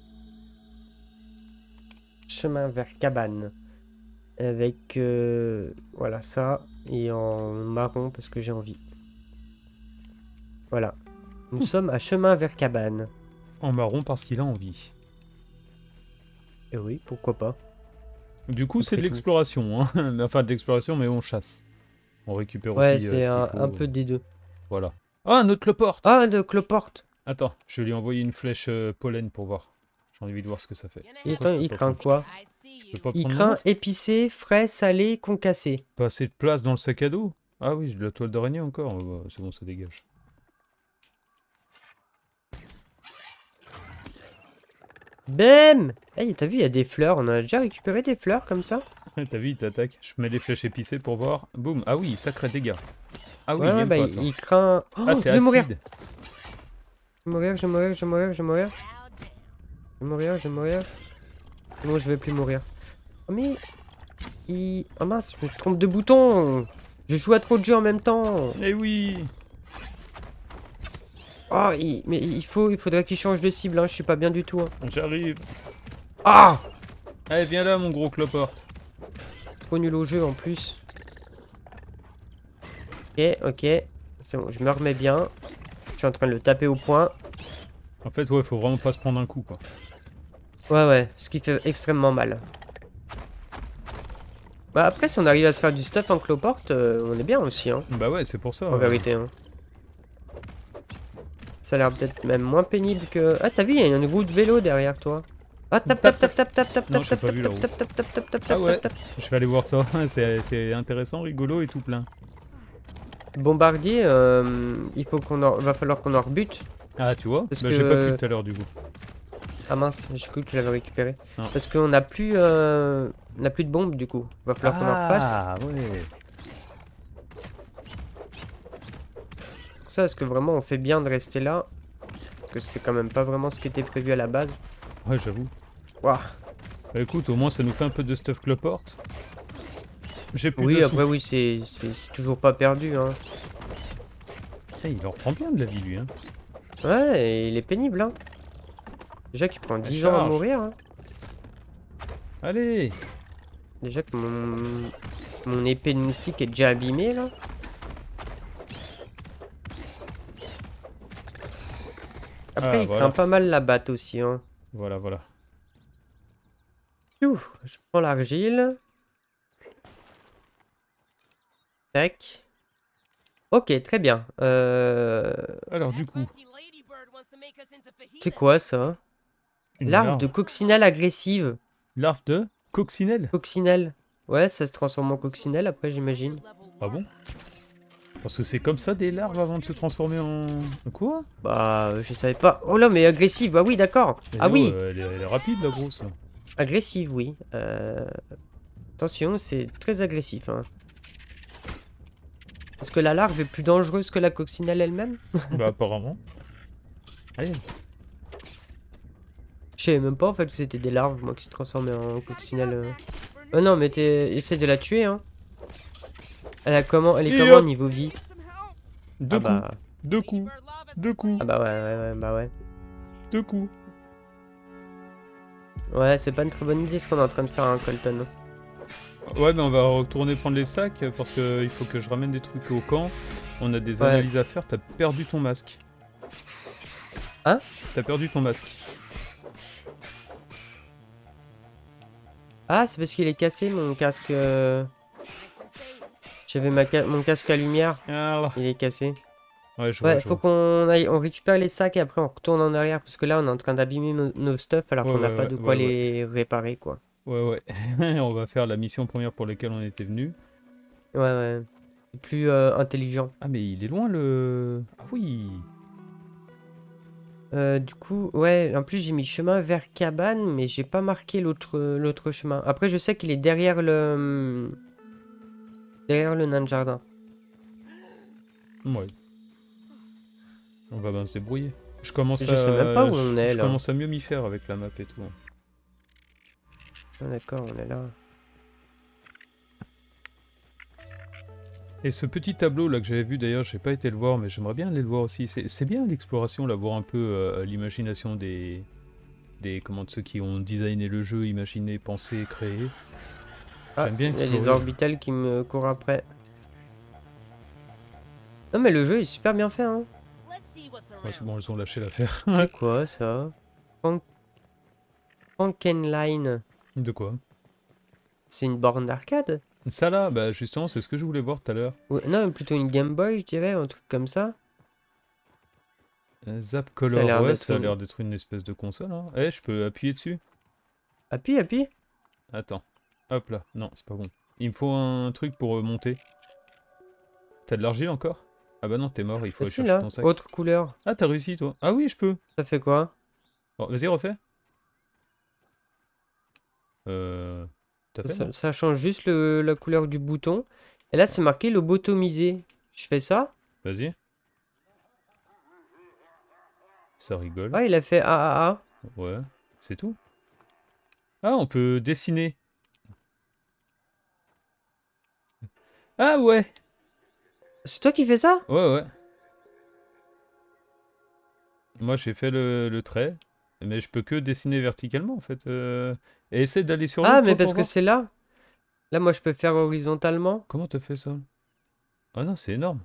Chemin vers cabane. Avec. euh, Voilà, ça. Et en marron parce que j'ai envie. Voilà. Nous sommes à chemin vers cabane. En marron parce qu'il a envie. Et oui, pourquoi pas. Du coup, Très c'est de cool. l'exploration. Hein. Enfin, de l'exploration, mais on chasse. On récupère Ouais, aussi euh, c'est ce qu'il un, faut. un peu des deux. Voilà. Ah, notre cloporte. Ah, de cloporte. Attends, je vais lui envoyer une flèche euh, pollen pour voir. J'ai envie de voir ce que ça fait. Et Pourquoi attends, je peux il pas craint prendre- quoi? Je peux pas Il prendre mon craint autre épicé, frais, salé, concassé. Pas assez de place dans le sac à dos? Ah oui, j'ai de la toile d'araignée encore. Oh, bah, c'est bon, ça dégage. Bam! Hey, t'as vu, il y a des fleurs. On a déjà récupéré des fleurs comme ça? T'as vu, il t'attaque. Je mets des flèches épicées pour voir. Boum. Ah oui, sacré dégâts. Ah oui, Ouais, il ouais, aime bah, pas il, ça. il craint... Oh, Ah, je c'est vais mourir. acide. Je vais mourir, je vais mourir, je vais mourir, je vais mourir. Je vais mourir, je vais mourir. Non, je vais plus mourir. Oh, mais... Il... Oh mince, je me trompe de bouton. Je joue à trop de jeux en même temps. Eh oui. Oh, il... mais il faut, il faudrait qu'il change de cible, hein. Je suis pas bien du tout. Hein. J'arrive. Ah! Allez, viens là, mon gros cloporte. Trop nul au jeu en plus. Ok, ok. C'est bon, je me remets bien. Je suis en train de le taper au point. En fait, ouais, faut vraiment pas se prendre un coup, quoi. Ouais, ouais, ce qui fait extrêmement mal. Bah après, si on arrive à se faire du stuff en cloporte, euh, on est bien aussi, hein, Bah ouais, c'est pour ça. en euh. vérité. Hein. Ça a l'air peut-être même moins pénible que... Ah, t'as vu, il y a une roue de vélo derrière toi. Ah, tap, tap, tap, tap, tap, tap, Non, tap, j'ai tap, pas tap, vu la roue. tap, tap, tap, tap, tap, Ah tap, ouais, tap. je vais aller voir ça. C'est c'est intéressant, rigolo et tout plein. Bombardier, euh, il faut qu'on en... va falloir qu'on en rebute. Ah, tu vois? Parce Bah, que- j'ai pas pu tout à l'heure, du coup. Ah mince, j'ai cru que tu l'avais récupéré. Non. Parce qu'on n'a plus, euh, on n'a plus de bombes du coup. Va falloir qu'on en refasse. Ah, ouais. Pour ça, est-ce que vraiment on fait bien de rester là? Parce que c'est quand même pas vraiment ce qui était prévu à la base. Ouais, j'avoue. Waouh. Bah écoute, au moins ça nous fait un peu de stuff cloporte. J'ai plus Oui, de après oui, c'est c'est- c'est toujours pas perdu. Hein. souffle. Eh, il en prend bien de la vie, lui. Hein. Ouais, et il est pénible. Hein. Déjà qu'il prend dix ans à charge. mourir. Hein. Allez. Déjà que mon, mon épée de moustique est déjà abîmée là. Après, Ah, il voilà. craint pas mal la batte aussi. Hein. Voilà, voilà. Ouf, je prends l'argile. Tac. Ok, très bien. Euh... Alors, du coup, C'est quoi ça? une Larve larve. de coccinelle agressive. Larve de coccinelle. Coccinelle. Ouais, ça se transforme en coccinelle après, j'imagine. Ah bon? Parce que c'est comme ça des larves avant de se transformer en... Quoi? Bah, je savais pas. Oh là, mais agressive. Bah oui, d'accord. Mais Ah non, oui, euh, elle, est, elle est rapide, la grosse. là. agressive, oui. Euh... Attention, c'est très agressif. Hein. Est-ce que la larve est plus dangereuse que la coccinelle elle-même? Bah, apparemment. Allez. Je savais même pas en fait que c'était des larves, moi, qui se transformaient en coccinelle. euh. Oh non, mais t'es- essaie de la tuer, hein. Elle a comment, elle est Et comment hop. niveau vie? Deux Ah coups. bah, Deux coups. Deux coups. ah bah ouais, ouais, ouais, bah ouais. Deux coups. Ouais, c'est pas une très bonne idée ce qu'on est en train de faire, hein, Colton. Ouais, mais on va retourner prendre les sacs parce qu'il faut que je ramène des trucs au camp. On a des Ouais. analyses à faire. T'as perdu ton masque. Hein? T'as perdu ton masque. Ah, c'est parce qu'il est cassé mon casque. euh, J'avais ma ca- mon casque à lumière, Alors. il est cassé. Ouais, je vois. Ouais, je faut vois. qu'on aille, on récupère les sacs et après on retourne en arrière parce que là on est en train d'abîmer nos, nos stuff alors Ouais, qu'on n'a ouais, pas ouais, de quoi ouais, les réparer quoi. Ouais, ouais. On va faire la mission première pour laquelle on était venu. Ouais, ouais. C'est plus euh, intelligent. Ah, mais il est loin le. Ah oui. Euh, du coup, ouais, en plus j'ai mis chemin vers cabane, mais j'ai pas marqué l'autre l'autre chemin. Après, je sais qu'il est derrière le derrière le nain de jardin. Ouais. On va bien se débrouiller. Je commence Je à. sais même pas où je- on est, Je là. commence à mieux m'y faire avec la map et tout. Ah, d'accord, on est là. Et ce petit tableau là que j'avais vu d'ailleurs, j'ai pas été le voir, mais j'aimerais bien aller le voir aussi. C'est c'est bien l'exploration, là, voir un peu euh, l'imagination des, des comment, de ceux qui ont designé le jeu, imaginé, pensé, créé. Ah, J'aime bien il y a explorer. des orbitales qui me courent après. Non mais le jeu est super bien fait hein. Ouais, c'est bon, elles ont lâché l'affaire. C'est quoi ça? Frank... Frankenline. De quoi? C'est une borne d'arcade? Ça là, bah justement, c'est ce que je voulais voir tout à l'heure. Ou- Non, plutôt une Game Boy, je dirais, un truc comme ça. Euh, Zap Ça a Color, l'air ouais, d'être ça a une- l'air d'être une espèce de console. Hein. Eh, je peux appuyer dessus? Appuie, appuie. Attends. Hop là. Non, c'est pas bon. Il me faut un truc pour euh, monter. T'as de l'argile encore? Ah bah non, t'es mort, il faut aller Facile, chercher là. ton sac. Autre couleur. Ah, t'as réussi, toi? Ah oui, je peux. Ça fait quoi? Bon, vas-y, refais. Euh... T'as fait, Ça, non? ça change juste le- la couleur du bouton. Et là, c'est marqué lobotomisé. Je fais ça. Vas-y. Ça rigole. Ah, il a fait A A A. Ouais, c'est tout. Ah, on peut dessiner. Ah ouais! C'est toi qui fais ça? Ouais, ouais. Moi, j'ai fait le, le trait. Mais je peux que dessiner verticalement, en fait. Euh... Et essaie d'aller sur Ah, l'autre, mais toi, parce pour que voir. c'est là. Là, moi, je peux faire horizontalement. Comment t'as fait ça? Ah non, c'est énorme.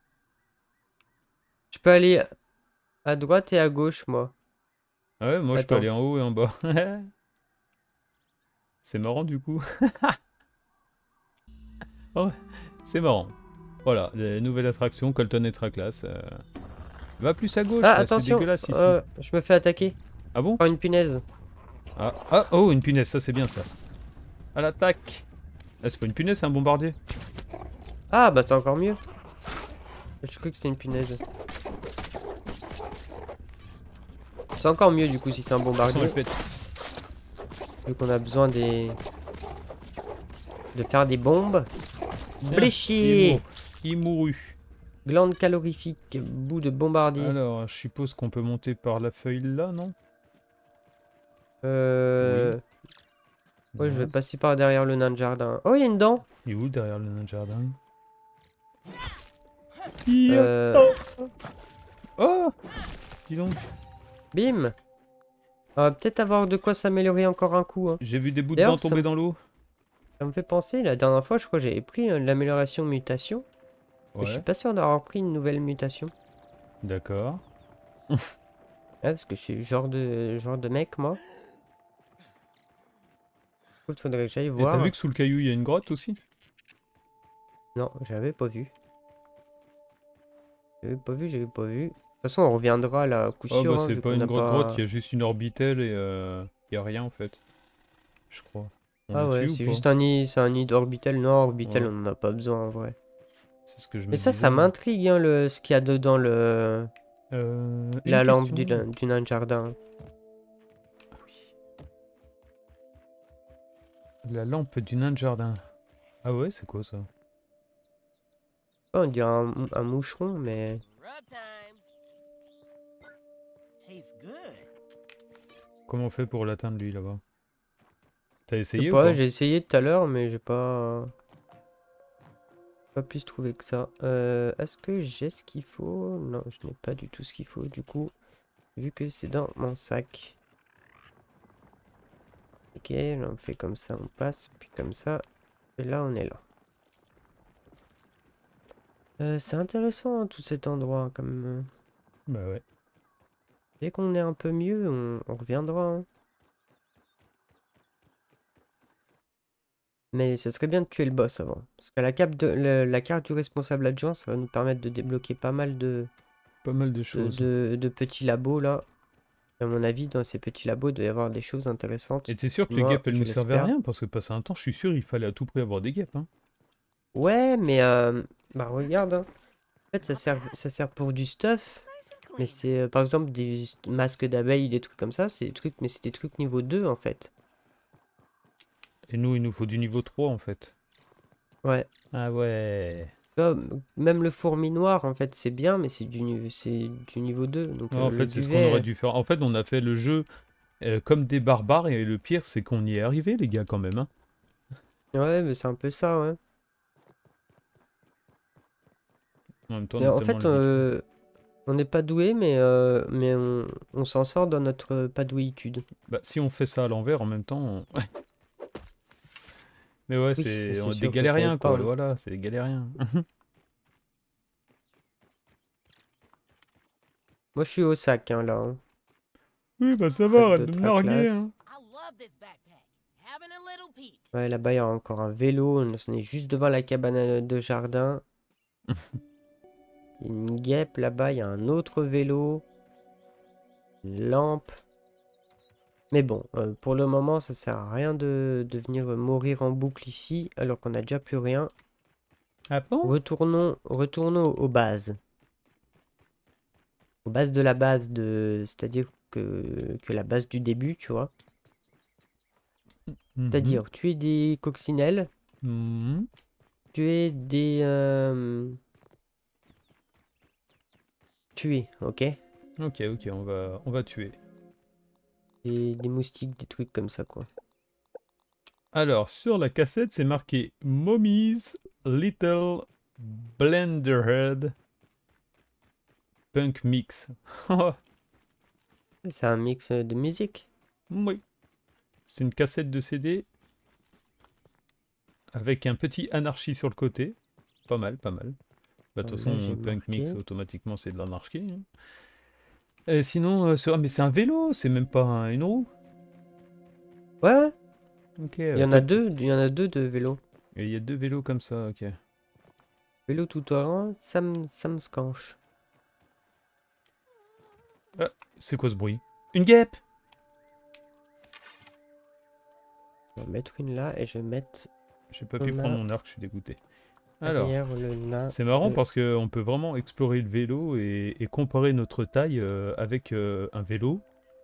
Je peux aller à droite et à gauche, moi. Ah ouais, moi, je peux Attends. aller en haut et en bas. C'est marrant, du coup. Oh, c'est marrant. Voilà, la nouvelle attraction, Colton et Traclass. Euh... Va plus à gauche, Ah, là, c'est attention. dégueulasse ici. euh, je me fais attaquer Ah bon? par une punaise. Ah, ah, oh, une punaise, ça c'est bien ça. À l'attaque. Ah, c'est pas une punaise, c'est un bombardier. Ah, bah, c'est encore mieux. Je crois que c'était une punaise. C'est encore mieux, du coup, si c'est un Attention, bombardier. elle pète. Vu qu'on a besoin des... de faire des bombes. Tiens, Bléchier. il, mour- il mourut. Glande calorifique. Bout de bombardier. Alors, je suppose qu'on peut monter par la feuille là, non? Euh... Ouais, je vais passer par derrière le nain de jardin. Oh, il y a une dent. Il est où derrière le nain de jardin? Euh... Oh! Dis donc. Bim. On va peut-être avoir de quoi s'améliorer encore un coup. Hein. J'ai vu des bouts de D'ailleurs, dents ça tomber me- dans l'eau. Ça me fait penser, la dernière fois, je crois que j'avais pris euh, l'amélioration mutation. Mais je suis Ouais, pas sûr d'avoir pris une nouvelle mutation. d'accord. Ouais, parce que je suis le genre de, genre de mec, moi. Il faudrait que j'aille Et voir. t'as vu que sous le caillou, il y a une grotte aussi? Non, j'avais pas vu. J'avais pas vu, j'avais pas vu. De toute façon, on reviendra là, à coup Oh sûr. bah hein, c'est vu pas qu'on une n'a grotte pas- grotte, il y a juste une orbitelle et euh, il y a rien en fait. Je crois. On Ah est ouais, dessus ou c'est pas? juste un nid, c'est un nid d'orbital. Non, orbital, Ouais. on en a pas besoin en vrai. C'est ce que je me Mais ça, ça disais. m'intrigue, hein, le... ce qu'il y a dedans, le... Euh, une la lampe question. du, lin- du nain de jardin. Ah oui. La lampe du nain de jardin. Ah ouais, c'est quoi ça? Oh, on dirait un, mou- un moucheron, mais... Rub time. Tastes good. Comment on fait pour l'atteindre lui là-bas? T'as Je sais essayé ou pas, pas? j'ai essayé tout à l'heure, mais j'ai pas... Pas plus trouvé que ça. Euh, Est-ce que j'ai ce qu'il faut? Non, je n'ai pas du tout ce qu'il faut, du coup. Vu que c'est dans mon sac. Ok, là on fait comme ça, on passe, puis comme ça. Et là, on est là. Euh, c'est intéressant, hein, tout cet endroit, comme... euh, Bah ouais. Dès qu'on est un peu mieux, on, on reviendra. Hein. Mais ça serait bien de tuer le boss avant. Parce que la, cap de, le- la carte du responsable adjoint, ça va nous permettre de débloquer pas mal de, Pas mal de de, choses. de- de petits labos là. À mon avis, dans ces petits labos, il doit y avoir des choses intéressantes. Et t'es sûr que les Moi, guêpes elles je nous servaient à l'espère. rien? Parce que passé un temps, je suis sûr il fallait à tout prix avoir des guêpes. Hein. Ouais, mais euh, bah regarde. Hein. En fait, ça sert, ça sert pour du stuff. Nice and Mais clean. c'est euh, par exemple des masques d'abeilles, des trucs comme ça. C'est des trucs, mais c'est des trucs niveau deux en fait. Et nous, il nous faut du niveau trois en fait. Ouais. Ah ouais. Comme- même le fourmi noir, en fait, c'est bien, mais c'est du, niveau- c'est du niveau deux. Donc, Ouais, euh, en le fait, c'est ce qu'on duvet, aurait dû faire. En fait, on a fait le jeu euh, comme des barbares et le pire, c'est qu'on y est arrivé, les gars, quand même. Hein. Ouais, mais c'est un peu ça, ouais. En même temps, Et on a en tellement fait, l'habitude. euh, on n'est pas doué, mais, euh, mais on, on s'en sort dans notre pas douéitude. Bah, si on fait ça à l'envers, en même temps. on- Ouais. Mais ouais, Oui, c'est c'est on- sûr des que ça galériens, aide pas, quoi. hein. Voilà, c'est des galériens. Moi, je suis au sac, hein, là. hein. Oui, bah ça Sac va, de arrête de me track larguer, class. hein. I love this backpack. Having a little peek. Ouais, là-bas, il y a encore un vélo. On est juste devant la cabane à- de jardin. Il y a une guêpe là-bas. Il y a un autre vélo. Une lampe. Mais bon, euh, pour le moment, ça sert à rien de, de venir mourir en boucle ici, alors qu'on a déjà plus rien. Ah bon? Retournons, retournons aux bases. Aux bases de la base de... C'est-à-dire que, que la base du début, tu vois. Mhm. C'est-à-dire, tuer des coccinelles, Mhm. tuer des... euh, Tuer, ok? Ok, ok, on va, on va tuer. Des, des moustiques, des trucs comme ça, quoi. Alors, sur la cassette, c'est marqué Mommy's Little Blenderhead Punk Mix. C'est un mix de musique. Oui. C'est une cassette de C D avec un petit anarchie sur le côté. Pas mal, pas mal. Bah, de toute Là, façon, j'ai Punk Mix, marqué. automatiquement, c'est de l'anarchie. hein. Et sinon, euh, sur- ah, mais c'est un vélo, c'est même pas un- une roue. Ouais, ouais. Ok, Il y euh, en a peut-être- deux, il y en a deux de vélos. Et il y a deux vélos comme ça, ok. Vélo tout terrain, Sam, Sam Scanche. Ah, c'est quoi ce bruit? Une guêpe! Je vais mettre une là et je vais mettre J'ai pas pu On prendre a- mon arc, je suis dégoûté. Alors, derrière le nain. c'est marrant de- parce qu'on peut vraiment explorer le vélo et, et comparer notre taille euh, avec euh, un vélo.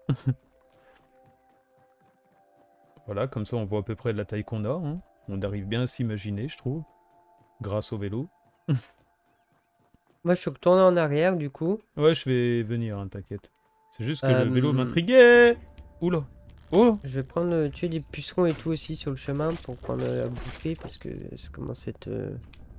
Voilà, comme ça on voit à peu près la taille qu'on a. hein. On arrive bien à s'imaginer, je trouve, grâce au vélo. Moi, je suis retourné en arrière, du coup. Ouais, je vais venir, hein, t'inquiète. C'est juste que le vélo Euh, m'intriguait. Oula. Oh. Je vais prendre euh, tuer des pucerons et tout aussi sur le chemin pour prendre euh, à bouffer parce que ça commence à être. Euh...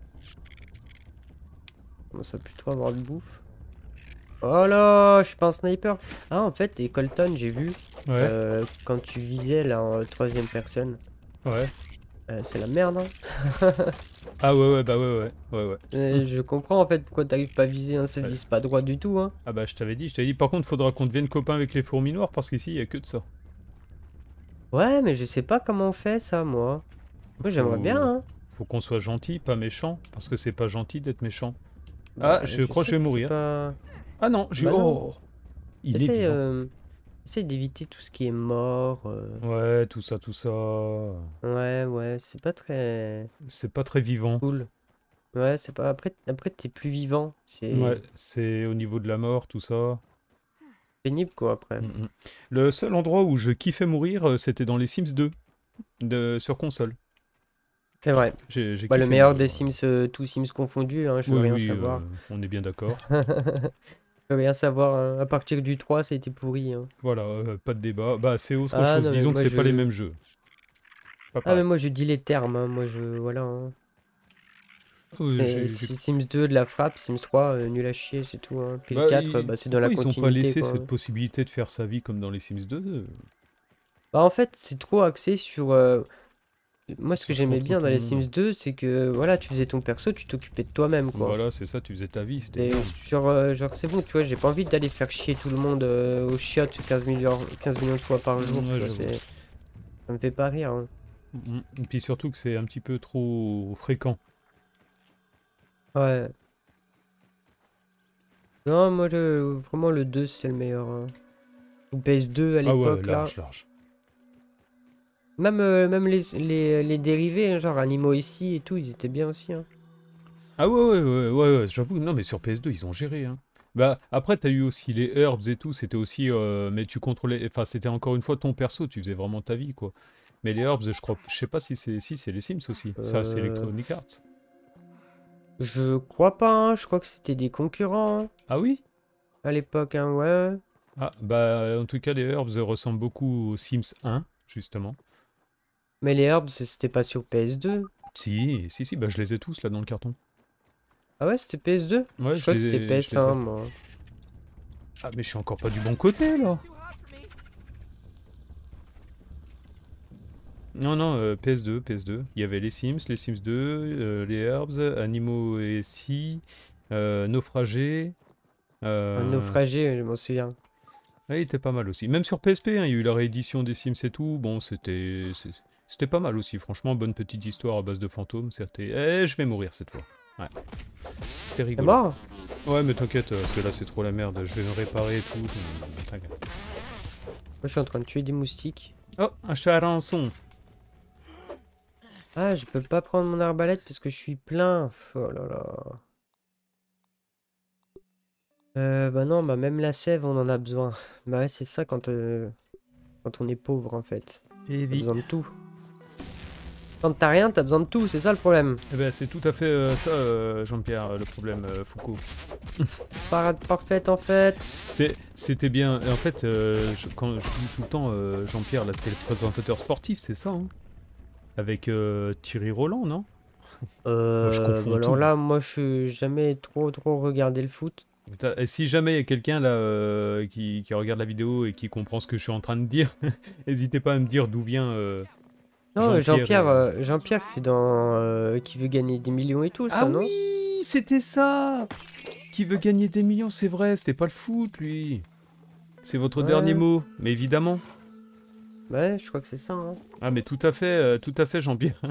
ça commence à plus trop avoir de bouffe. Oh là, je suis pas un sniper. Ah, en fait, et Colton, j'ai vu Ouais, euh, quand tu visais là en troisième personne. ouais. Euh, c'est la merde, hein. Ah ouais, ouais, bah ouais, ouais, ouais, ouais. Euh, je comprends en fait pourquoi t'arrives pas à viser, hein. Ça Ouais. vise pas droit du tout, hein. Ah bah je t'avais dit, je t'avais dit. Par contre, faudra qu'on devienne copains avec les fourmis noires parce qu'ici, il y a que de ça. Ouais, mais je sais pas comment on fait ça, moi. Moi, j'aimerais Faut- bien, hein. Faut qu'on soit gentil, pas méchant, parce que c'est pas gentil d'être méchant. Bah, Ah, je crois que sais je vais que c'est mourir. pas... Ah non, j'ai... Bah non. Oh, il est Essaye, vivant. euh, essaye d'éviter tout ce qui est mort. euh. Ouais, tout ça, tout ça. Ouais, ouais, c'est pas très C'est pas très vivant. cool. Ouais, c'est pas... Après, après t'es plus vivant. Ouais, C'est c'est au niveau de la mort, tout ça. pénible, quoi, après. Mm, mm. Le seul endroit où je kiffais mourir, euh, c'était dans les Sims deux, de... sur console. C'est vrai. J'ai j'ai Bah, le kiffé meilleur mourir. des Sims, euh, tous Sims confondus, hein, je veux Oui, rien oui, savoir. euh, on est bien d'accord. Je veux rien savoir, hein. À partir du trois, ça a été pourri, hein. Voilà, euh, pas de débat. Bah, c'est autre Ah, chose. non, mais Disons que moi, c'est pas les je... mêmes jeux. Pas Ah, mais pareil. moi, je dis les termes, hein. Moi, je... Voilà, hein. Euh, Et j'ai- j'ai- si Sims deux, de la frappe, Sims trois, euh, nul à chier, c'est tout, hein. Puis le Bah, quatre, euh, ils- bah, c'est dans la pourquoi ils ont pas continuité, laissé quoi. cette possibilité de faire sa vie comme dans les Sims deux? euh, Bah, en fait, c'est trop axé sur... euh, Moi, ce que Sur ce j'aimais contre bien tout dans le les monde. Sims deux, c'est que, voilà, tu faisais ton perso, tu t'occupais de toi-même, quoi. Voilà, c'est ça, tu faisais ta vie, c'était Et énorme. genre, euh, genre c'est bon, tu vois, j'ai pas envie d'aller faire chier tout le monde euh, au chiottes quinze millions, quinze millions de fois par jour, Ouais, tu vois, j'avoue. c'est... Ça me fait pas rire, hein. Mm. Et puis surtout que c'est un petit peu trop fréquent. Ouais. Non, moi, le... vraiment, le deux, c'était le meilleur, hein. Ou P S deux à Ah ouais, l'époque, là. large, large. Même, euh, même les, les, les dérivés, hein, genre Animaux ici et tout, ils étaient bien aussi, hein. Ah ouais, ouais, ouais, ouais, ouais, j'avoue, non mais sur P S deux, ils ont géré, hein. Bah, après, t'as eu aussi les herbs et tout, c'était aussi... euh, mais tu contrôlais... Enfin, c'était encore une fois ton perso, tu faisais vraiment ta vie, quoi. Mais les herbs, je crois... Je sais pas si c'est si c'est les Sims aussi. Ça, c'est Euh, Electronic Arts. Je crois pas, hein, je crois que c'était des concurrents, hein, Ah oui? à l'époque, hein, ouais. Ah, bah, en tout cas, les herbs ressemblent beaucoup aux Sims un, justement. Mais les Herbs, c'était pas sur P S deux. Si, si, si, bah je les ai tous, là, dans le carton. Ah ouais, c'était P S deux? Ouais, Je je crois que c'était les, je P S un, les ai. moi. Ah, mais je suis encore pas du bon côté, là. Too hot for me. Non, non, euh, P S deux, P S deux. Il y avait les Sims, les Sims deux, euh, les Herbs, Animaux et Si, euh, Naufragés. Euh... Un naufragé, je m'en souviens. Ouais, il était pas mal aussi. Même sur P S P, hein, il y a eu la réédition des Sims et tout. Bon, c'était c'est- c'était pas mal aussi. Franchement, bonne petite histoire à base de fantômes. C'était... Eh, je vais mourir cette fois. Ouais. C'était T'es rigolo. mort? Ouais, mais t'inquiète, parce que là, c'est trop la merde. Je vais me réparer et tout. T'inquiète. Moi, je suis en train de tuer des moustiques. Oh, un charançon. Ah, je peux pas prendre mon arbalète parce que je suis plein. Oh là là. Euh, bah non, bah même la sève, on en a besoin. Bah ouais, c'est ça quand, euh, quand on est pauvre, en fait. Et T'as oui. besoin de tout. Quand t'as rien, t'as besoin de tout, c'est ça le problème. Eh ben, c'est tout à fait euh, ça, euh, Jean-Pierre, le problème, euh, Foucault. Parade parfaite, en fait. C'est- C'était bien. En fait, euh, je- quand je dis tout le temps, euh, Jean-Pierre, là, c'était le présentateur sportif, c'est ça, hein? Avec euh, Thierry Roland, non? Moi, je Euh, confonds bah alors tout. là, moi, je suis jamais trop, trop regardé le foot. Putain, et si jamais il y a quelqu'un là euh, qui, qui regarde la vidéo et qui comprend ce que je suis en train de dire, n'hésitez pas à me dire d'où vient euh, Non, euh, Jean-Pierre. Jean-Pierre, et- euh, Jean-Pierre, c'est dans euh, Qui veut gagner des millions et tout, Ah ça, non? oui, c'était ça! Qui veut gagner des millions, c'est vrai, c'était pas le foot, lui. C'est votre dernier Ouais, mot, mais évidemment. ouais, je crois que c'est ça, hein. Ah, mais tout à fait, euh, tout à fait, Jean-Pierre.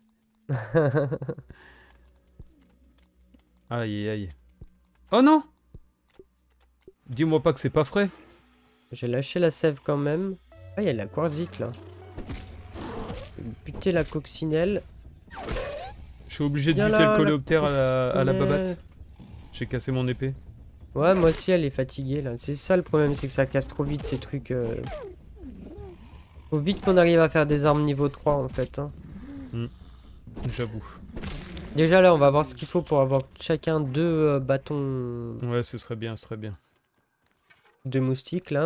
Aïe, aïe, aïe. Oh non! Dis-moi pas que c'est pas frais. J'ai lâché la sève quand même. Ah, il y a de la quartzite, là. Buter la coccinelle. Je suis obligé de Viens buter là, le la coléoptère à la, à la coccinelle. babate. J'ai cassé mon épée. Ouais, moi aussi, elle est fatiguée, là. C'est ça, le problème, c'est que ça casse trop vite, ces trucs. euh. Faut vite qu'on arrive à faire des armes niveau trois, en fait, hein. J'avoue. Déjà, là, on va voir ce qu'il faut pour avoir chacun deux euh, bâtons Ouais, ce serait bien, ce serait bien. de moustiques, là.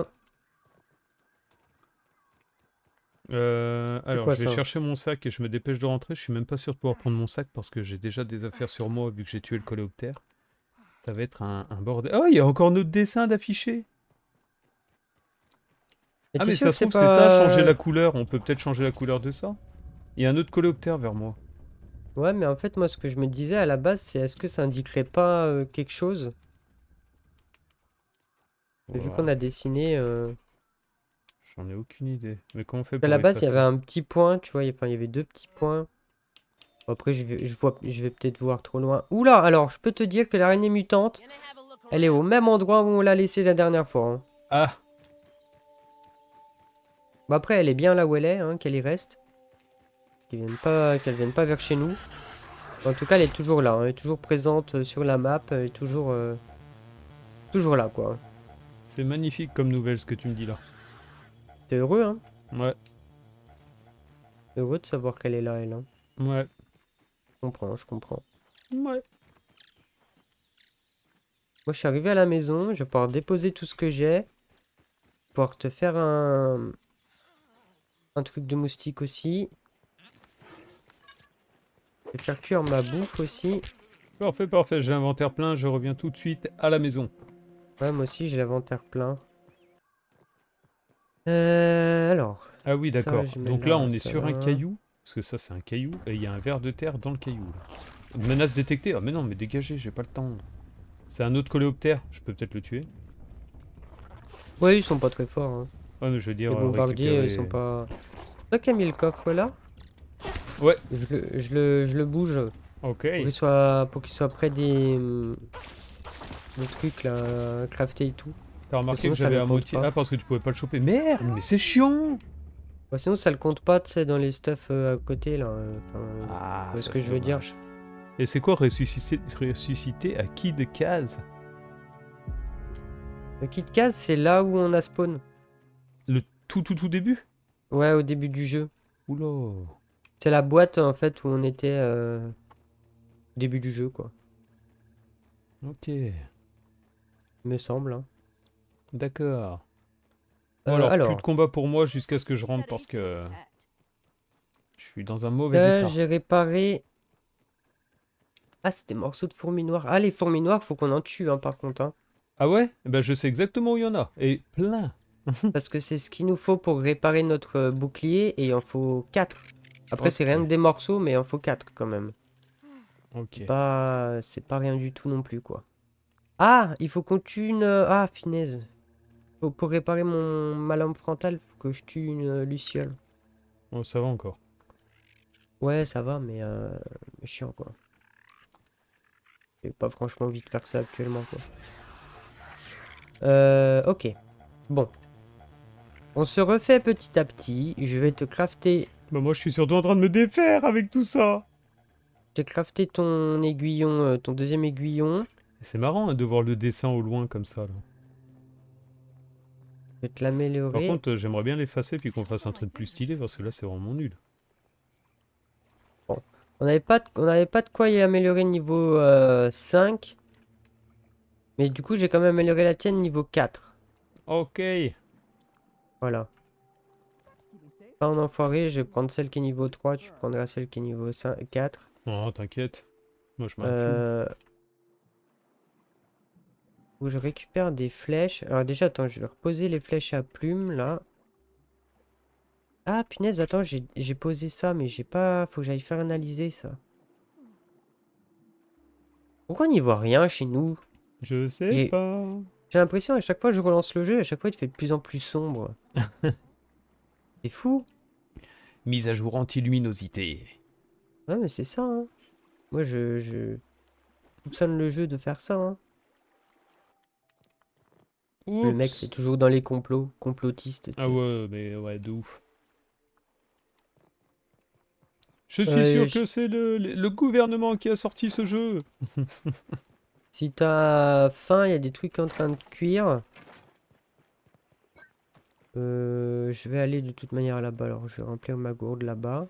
Euh, alors, quoi, je vais ça? chercher mon sac et je me dépêche de rentrer. Je suis même pas sûr de pouvoir prendre mon sac parce que j'ai déjà des affaires sur moi vu que j'ai tué le coléoptère. Ça va être un, un bordel. Oh, il y a encore notre dessin d'affiché. Et Ah, t'es mais sûr ça que se c'est trouve, c'est ça, changer pas... la couleur. On peut peut-être changer la couleur de ça. Il y a un autre coléoptère vers moi. Ouais, mais en fait, moi, ce que je me disais à la base, c'est est-ce que ça indiquerait pas euh, quelque chose? Vu Ouah, qu'on a dessiné... euh, j'en ai aucune idée. Mais comment on fait À pour la base, il y effacer? avait un petit point, tu vois, il y enfin, il y avait deux petits points. Bon, après, je vais, je vois, je vais peut-être voir trop loin. Oula, alors, je peux te dire que l'araignée mutante, Gonna have a look elle est au around. même endroit où on l'a laissée la dernière fois, hein. Ah, Bon, après, elle est bien là où elle est, hein, qu'elle y reste. Qu'elle vienne pas, qu'elle vienne pas vers chez nous. En tout cas, elle est toujours là, hein, elle est toujours présente euh, sur la map, elle est toujours, euh, toujours là, quoi. c'est magnifique comme nouvelle ce que tu me dis là. T'es heureux, hein? Ouais, T'es heureux de savoir qu'elle est là, elle, hein. ouais, Je comprends, je comprends. ouais. Moi, je suis arrivé à la maison, je vais pouvoir déposer tout ce que j'ai. Pouvoir te faire un... un truc de moustique aussi. Je vais faire cuire ma bouffe aussi. Parfait, parfait. J'ai l'inventaire plein. Je reviens tout de suite à la maison. Ouais, moi aussi, j'ai l'inventaire plein. Euh, alors, Ah oui, ça, d'accord. je mets Donc là, on est ça sur un là. caillou. Parce que ça, c'est un caillou. Et il y a un ver de terre dans le caillou. Là. Menace détectée. Ah, mais non, mais dégagez, j'ai pas le temps. C'est un autre coléoptère. Je peux peut-être le tuer. Ouais, ils sont pas très forts, hein. Ouais, mais je veux dire. Les euh, bombardiers, récupérer... ils sont pas... C'est toi qui as mis le coffre là? Ouais, Je le, je le, je le bouge ok. pour qu'il soit, pour qu'il soit près des... hum, des trucs là, craftés et tout. T'as remarqué sinon, que ça j'avais le à compte moitié. pas. Ah, parce que tu pouvais pas le choper. Merde, mais c'est chiant. Bah, sinon, ça le compte pas, tu sais, dans les stuff euh, à côté là. euh, Enfin, Ah, c'est ce ça, que c'est je veux dire. dommage. Et c'est quoi ressusciter, ressusciter à qui de case? Le kit case, c'est là où on a spawn. Le tout, tout, tout début? Ouais, au début du jeu. Oula. C'est la boîte en fait où on était euh, au début du jeu, quoi. Ok, Il me semble, hein. d'accord. Bon, Euh, alors, plus alors, de combat pour moi jusqu'à ce que je rentre Gotta parce eat this que cat. je suis dans un mauvais là, état. j'ai réparé. Ah, c'est des morceaux de fourmis noires. Ah, les fourmis noires, faut qu'on en tue, hein, par contre, hein. Ah ouais? Eh ben, je sais exactement où il y en a. Et plein. Parce que c'est ce qu'il nous faut pour réparer notre euh, bouclier et il en faut quatre. Après, c'est Ok. rien que des morceaux, mais il en faut quatre quand même. Ok. Pas... C'est pas rien du tout non plus, quoi. Ah, il faut qu'on tue une... Ah, punaise. Faut- Pour réparer mon ma lampe frontale, faut que je tue une euh, luciole. Oh, ça va encore. Ouais, ça va, mais euh, mais chiant, quoi. J'ai pas franchement envie de faire ça actuellement, quoi. Euh, ok. Bon. On se refait petit à petit. Je vais te crafter... Bah moi je suis surtout en train de me défaire avec tout ça. te crafter ton aiguillon, euh, ton deuxième aiguillon. C'est marrant hein, de voir le dessin au loin comme ça là. Je vais te Par l'améliorer. contre, euh, j'aimerais bien l'effacer puis qu'on fasse un truc plus stylé parce que là c'est vraiment nul. Bon. On n'avait pas, de- on n'avait pas de quoi y améliorer niveau euh, cinq. Mais du coup, j'ai quand même amélioré la tienne niveau quatre. Ok. Voilà. Pas en enfoiré, je vais prendre celle qui est niveau trois. Tu prendras celle qui est niveau cinq, quatre. Oh t'inquiète. Moi je m'en fous. Euh... Où je récupère des flèches. Alors déjà, attends, je vais reposer les flèches à plumes, là. Ah, punaise, attends, j'ai j'ai posé ça, mais j'ai pas... Faut que j'aille faire analyser ça. Pourquoi on n'y voit rien chez nous? Je sais J'ai pas. j'ai l'impression, à chaque fois je relance le jeu, à chaque fois il fait de plus en plus sombre. C'est fou. Mise à jour anti-luminosité. Ouais, mais c'est ça, hein. Moi, je, je soupçonne le jeu de faire ça, hein. Le mec, c'est Oups. toujours dans les complots, complotistes, tu Ah sais. ouais, mais ouais, de ouf. Je suis Euh, sûr je- que c'est le, le le gouvernement qui a sorti ce jeu. Si t'as faim, il y a des trucs en train de cuire. Euh, je vais aller de toute manière là-bas. Alors, je vais remplir ma gourde là-bas.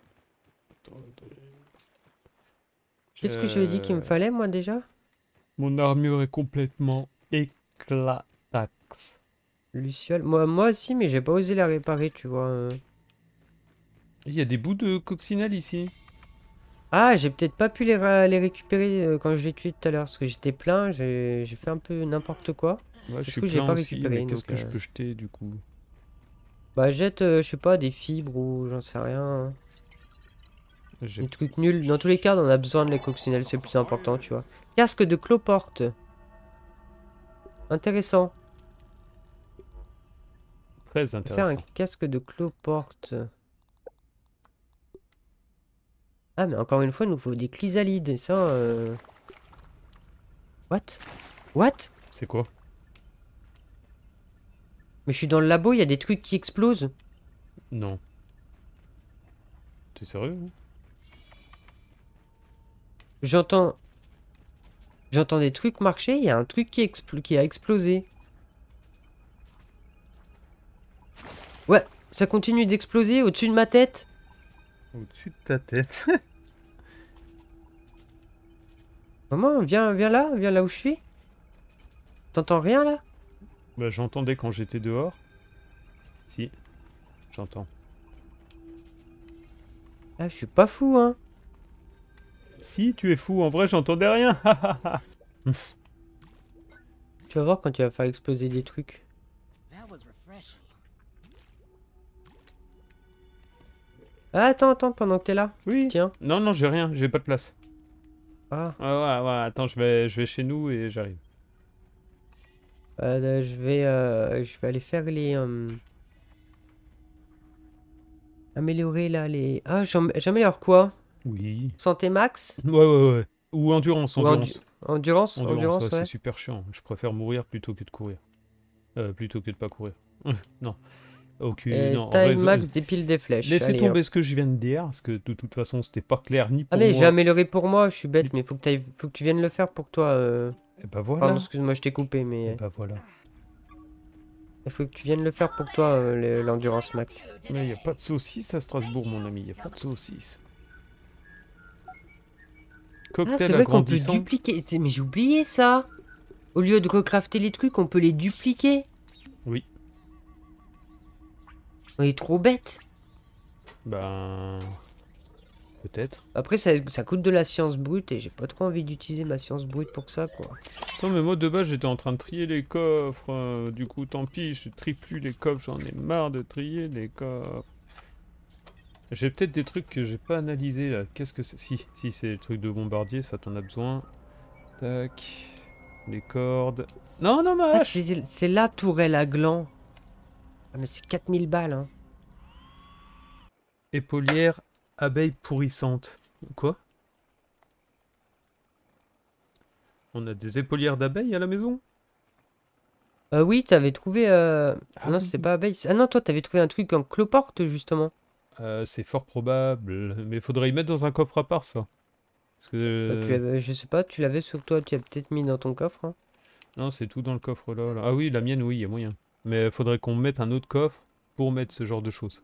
Qu'est-ce que je lui ai dit qu'il me Euh, fallait, moi, déjà? Mon armure est complètement éclataxe. Luciole. Moi, moi aussi, mais j'ai pas osé la réparer, tu vois. euh. Il y a des bouts de coccinelle ici. Ah, j'ai peut-être pas pu les, ra- les récupérer euh, quand je l'ai tué tout à l'heure, parce que j'étais plein, j'ai j'ai fait un peu n'importe quoi. Ouais, Ça je se suis trouve, j'ai plein pas aussi, mais récupéré, qu'est-ce donc... que je euh, peux jeter du coup? Bah, jette, euh, je sais pas, des fibres ou j'en sais rien, hein. J'ai... Des trucs nuls. Dans tous les cas, on a besoin de les coccinelles, c'est le plus important, tu vois. Casque de cloporte. Intéressant. Très On va faire un intéressant. casque de cloporte. Ah, mais encore une fois, il nous faut des chrysalides, et ça... euh, What? What? C'est quoi? Mais je suis dans le labo, il y a des trucs qui explosent. Non. T'es sérieux? hein J'entends... J'entends des trucs marcher, il y a un truc qui, expl- qui a explosé. Ouais, ça continue d'exploser au-dessus de ma tête. Au-dessus de ta tête. Maman, viens, viens là, viens là où je suis. T'entends rien là? Bah j'entendais quand j'étais dehors. Si, j'entends. Ah, je suis pas fou, hein. Si, tu es fou, en vrai j'entendais rien. Tu vas voir quand tu vas faire exploser des trucs. That was refreshing. Ah, attends, attends, pendant que t'es là. Oui. Tiens. Non, non, j'ai rien, j'ai pas de place. Ah, Ah ouais, ouais, attends, je vais, je vais chez nous et j'arrive. euh, je vais, euh, je vais aller faire les... euh, améliorer là les... Ah, j'am- j'améliore quoi? Oui. Santé max? Ouais, ouais, ouais. Ou endurance, Ou endurance. endu- endurance? Endurance, Endurance, ouais, c'est ouais. super chiant. Je préfère mourir plutôt que de courir. Euh, plutôt que de pas courir. non. Aucune... Et Non, en taille vrai, max des piles des flèches. laissez Allez, tomber hop. ce que je viens de dire, parce que de toute façon, c'était pas clair ni Ah pour mais j'ai moi. amélioré pour moi, je suis bête, mais faut que t'ailles- faut que tu viennes le faire pour toi. euh. Et bah voilà. Pardon, excuse-moi, je t'ai coupé, Et mais bah voilà. il faut que tu viennes le faire pour toi, euh, le- l'endurance max. Mais y a pas de saucisse à Strasbourg, mon ami. Y a pas de saucisse. Ah, Cocktail c'est vrai qu'on peut agrandissant. dupliquer. c'est- Mais j'ai oublié ça. Au lieu de recrafter les trucs, on peut les dupliquer. Oui. On est trop bête. Ben... Peut-être. Après, ça, ça coûte de la science brute et j'ai pas trop envie d'utiliser ma science brute pour ça, quoi. Non mais moi de base j'étais en train de trier les coffres, euh, du coup tant pis, je trie plus les coffres, j'en ai marre de trier les coffres. J'ai peut-être des trucs que j'ai pas analysés là, qu'est-ce que c'est? Si, si c'est le truc de bombardier, ça t'en a besoin. Tac. Les cordes. Non, non, ma Ah, hache. c'est c'est la tourelle à gland. Ah, mais c'est quatre mille balles, hein. Épaulière, abeille pourrissante. Quoi? On a des épaulières d'abeilles à la maison? Euh, oui, t'avais trouvé... euh, Ah Non, oui. c'était pas abeille. c'est- Ah non, toi, t'avais trouvé un truc en cloporte, justement. Euh, c'est fort probable. Mais faudrait y mettre dans un coffre à part, ça. Parce Bah, tu que... l'avais- je sais pas, tu l'avais sur toi, tu l'as peut-être mis dans ton coffre, hein. Non, c'est tout dans le coffre là, là. Ah oui, la mienne, oui, il y a moyen. Mais faudrait qu'on mette un autre coffre pour mettre ce genre de choses.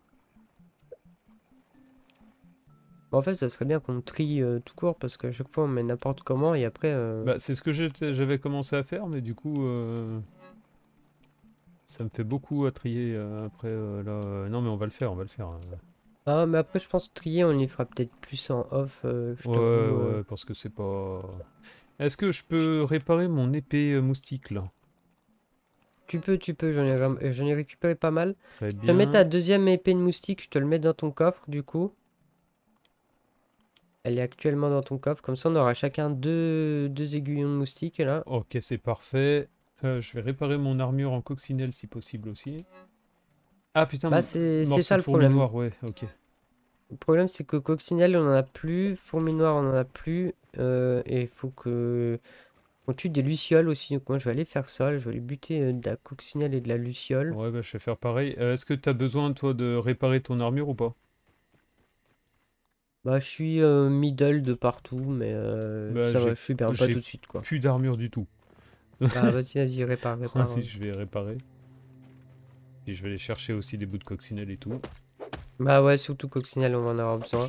Bah, en fait, ça serait bien qu'on trie euh, tout court, parce qu'à chaque fois, on met n'importe comment, et après... euh, Bah, c'est ce que j'étais- j'avais commencé à faire, mais du coup... euh, Ça me fait beaucoup à trier euh, après euh, là. euh, Non mais on va le faire, on va le faire. euh. Ah, mais après, je pense trier, on y fera peut-être plus en off, euh, je Ouais, t'avoue. euh. ouais, parce que c'est pas... Est-ce que je peux réparer mon épée euh, moustique là? Tu peux, tu peux, j'en ai, ram- euh, j'en ai récupéré pas mal. Très Je te mets ta bien. deuxième épée de moustique, je te le mets dans ton coffre, du coup. Elle est actuellement dans ton coffre, comme ça on aura chacun deux, deux aiguillons de moustique, là. Ok, c'est parfait. Euh, je vais réparer mon armure en coccinelle si possible aussi. Ah putain, Bah, m- c'est c'est morceau ça de le fourmi problème. noire, ouais, ok. Le problème, c'est que coccinelle, on en a plus, fourmi noire, on en a plus, euh, et il faut que... On tue des lucioles aussi, donc moi je vais aller faire ça, je vais aller buter euh, de la coccinelle et de la luciole. Ouais, bah je vais faire pareil. Euh, Est-ce que t'as besoin toi de réparer ton armure ou pas? Bah, je suis euh, middle de partout, mais euh, Bah ça va, j'ai je suis bien, pas tout j'ai de suite, quoi. plus d'armure du tout. Bah, vas-y, vas-y, répare, répare. Si hein. je vais réparer. Et je vais aller chercher aussi des bouts de coccinelle et tout. Bah ouais, surtout coccinelle, on va en avoir besoin.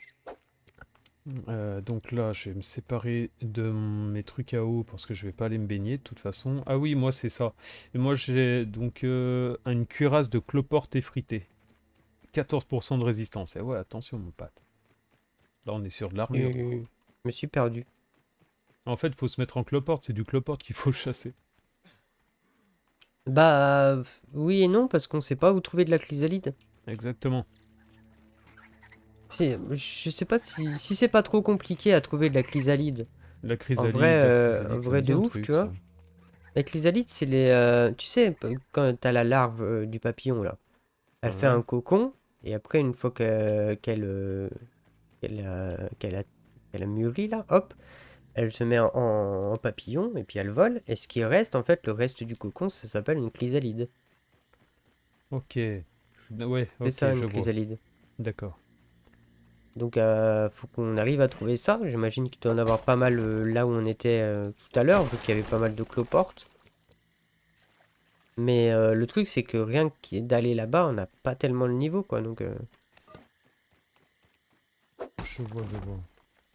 Euh, donc là, je vais me séparer de mon- mes trucs à eau parce que je vais pas aller me baigner de toute façon. Ah oui, moi c'est ça. Et moi j'ai donc euh, une cuirasse de cloporte effritée. quatorze pour cent de résistance. Et ouais, attention mon pote. Là on est sur de l'armure. Et je me suis perdu. En fait, faut se mettre en cloporte, c'est du cloporte qu'il faut chasser. Bah, euh, oui et non, parce qu'on sait pas où trouver de la chrysalide. Exactement. Si, je sais pas si, si c'est pas trop compliqué à trouver de la chrysalide. La En vrai, chrysalide, la euh, en chrysalide, ça me vrai dit de un ouf, truc tu ça. vois. La chrysalide, c'est les... euh, tu sais, p- quand t'as la larve euh, du papillon, là. Elle fait Ouais. un cocon, et après, une fois que- qu'elle euh, qu'elle a, qu'elle a, qu'elle a mûri, là, hop, elle se met en, en- en papillon, et puis elle vole. Et ce qui reste, en fait, le reste du cocon, ça s'appelle une chrysalide. Ok. Ouais, C'est ok, ça, je une vois. chrysalide. D'accord. Donc, euh, faut qu'on arrive à trouver ça. J'imagine qu'il doit en avoir pas mal euh, là où on était euh, tout à l'heure, vu qu'il y avait pas mal de cloportes. Mais euh, le truc, c'est que rien que d'aller là-bas, on n'a pas tellement le niveau, quoi. Donc, euh, Je vois, je vois.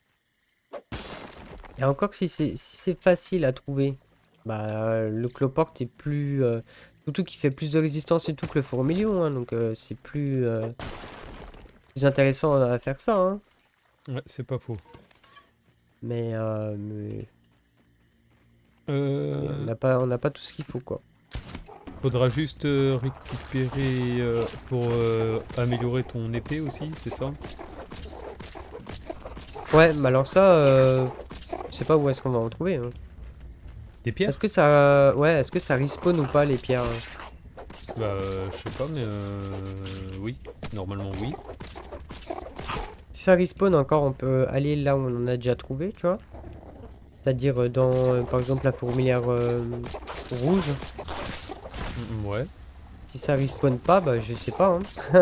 et encore que si c'est si c'est facile à trouver, bah le cloporte est plus... euh, surtout qu'il fait plus de résistance et tout que le fourmilion, hein, donc euh, c'est plus, euh, plus intéressant à faire ça, hein. Ouais, c'est pas faux. Mais, euh, mais, mais on Euh, n'a pas, on n'a pas tout ce qu'il faut, quoi. Faudra juste euh, récupérer euh, pour euh, améliorer ton épée aussi, c'est ça? Ouais, mais alors ça, euh, je sais pas où est-ce qu'on va en trouver, hein. Des pierres? Est-ce que ça... Ouais, est-ce que ça respawn ou pas, les pierres? hein Bah, euh, je sais pas, mais euh, oui, normalement oui. Si ça respawn encore, on peut aller là où on en a déjà trouvé, tu vois. C'est-à-dire euh, dans, euh, par exemple, la fourmilière euh, rouge. Mm, ouais. Si ça respawn pas, bah je sais pas, hein.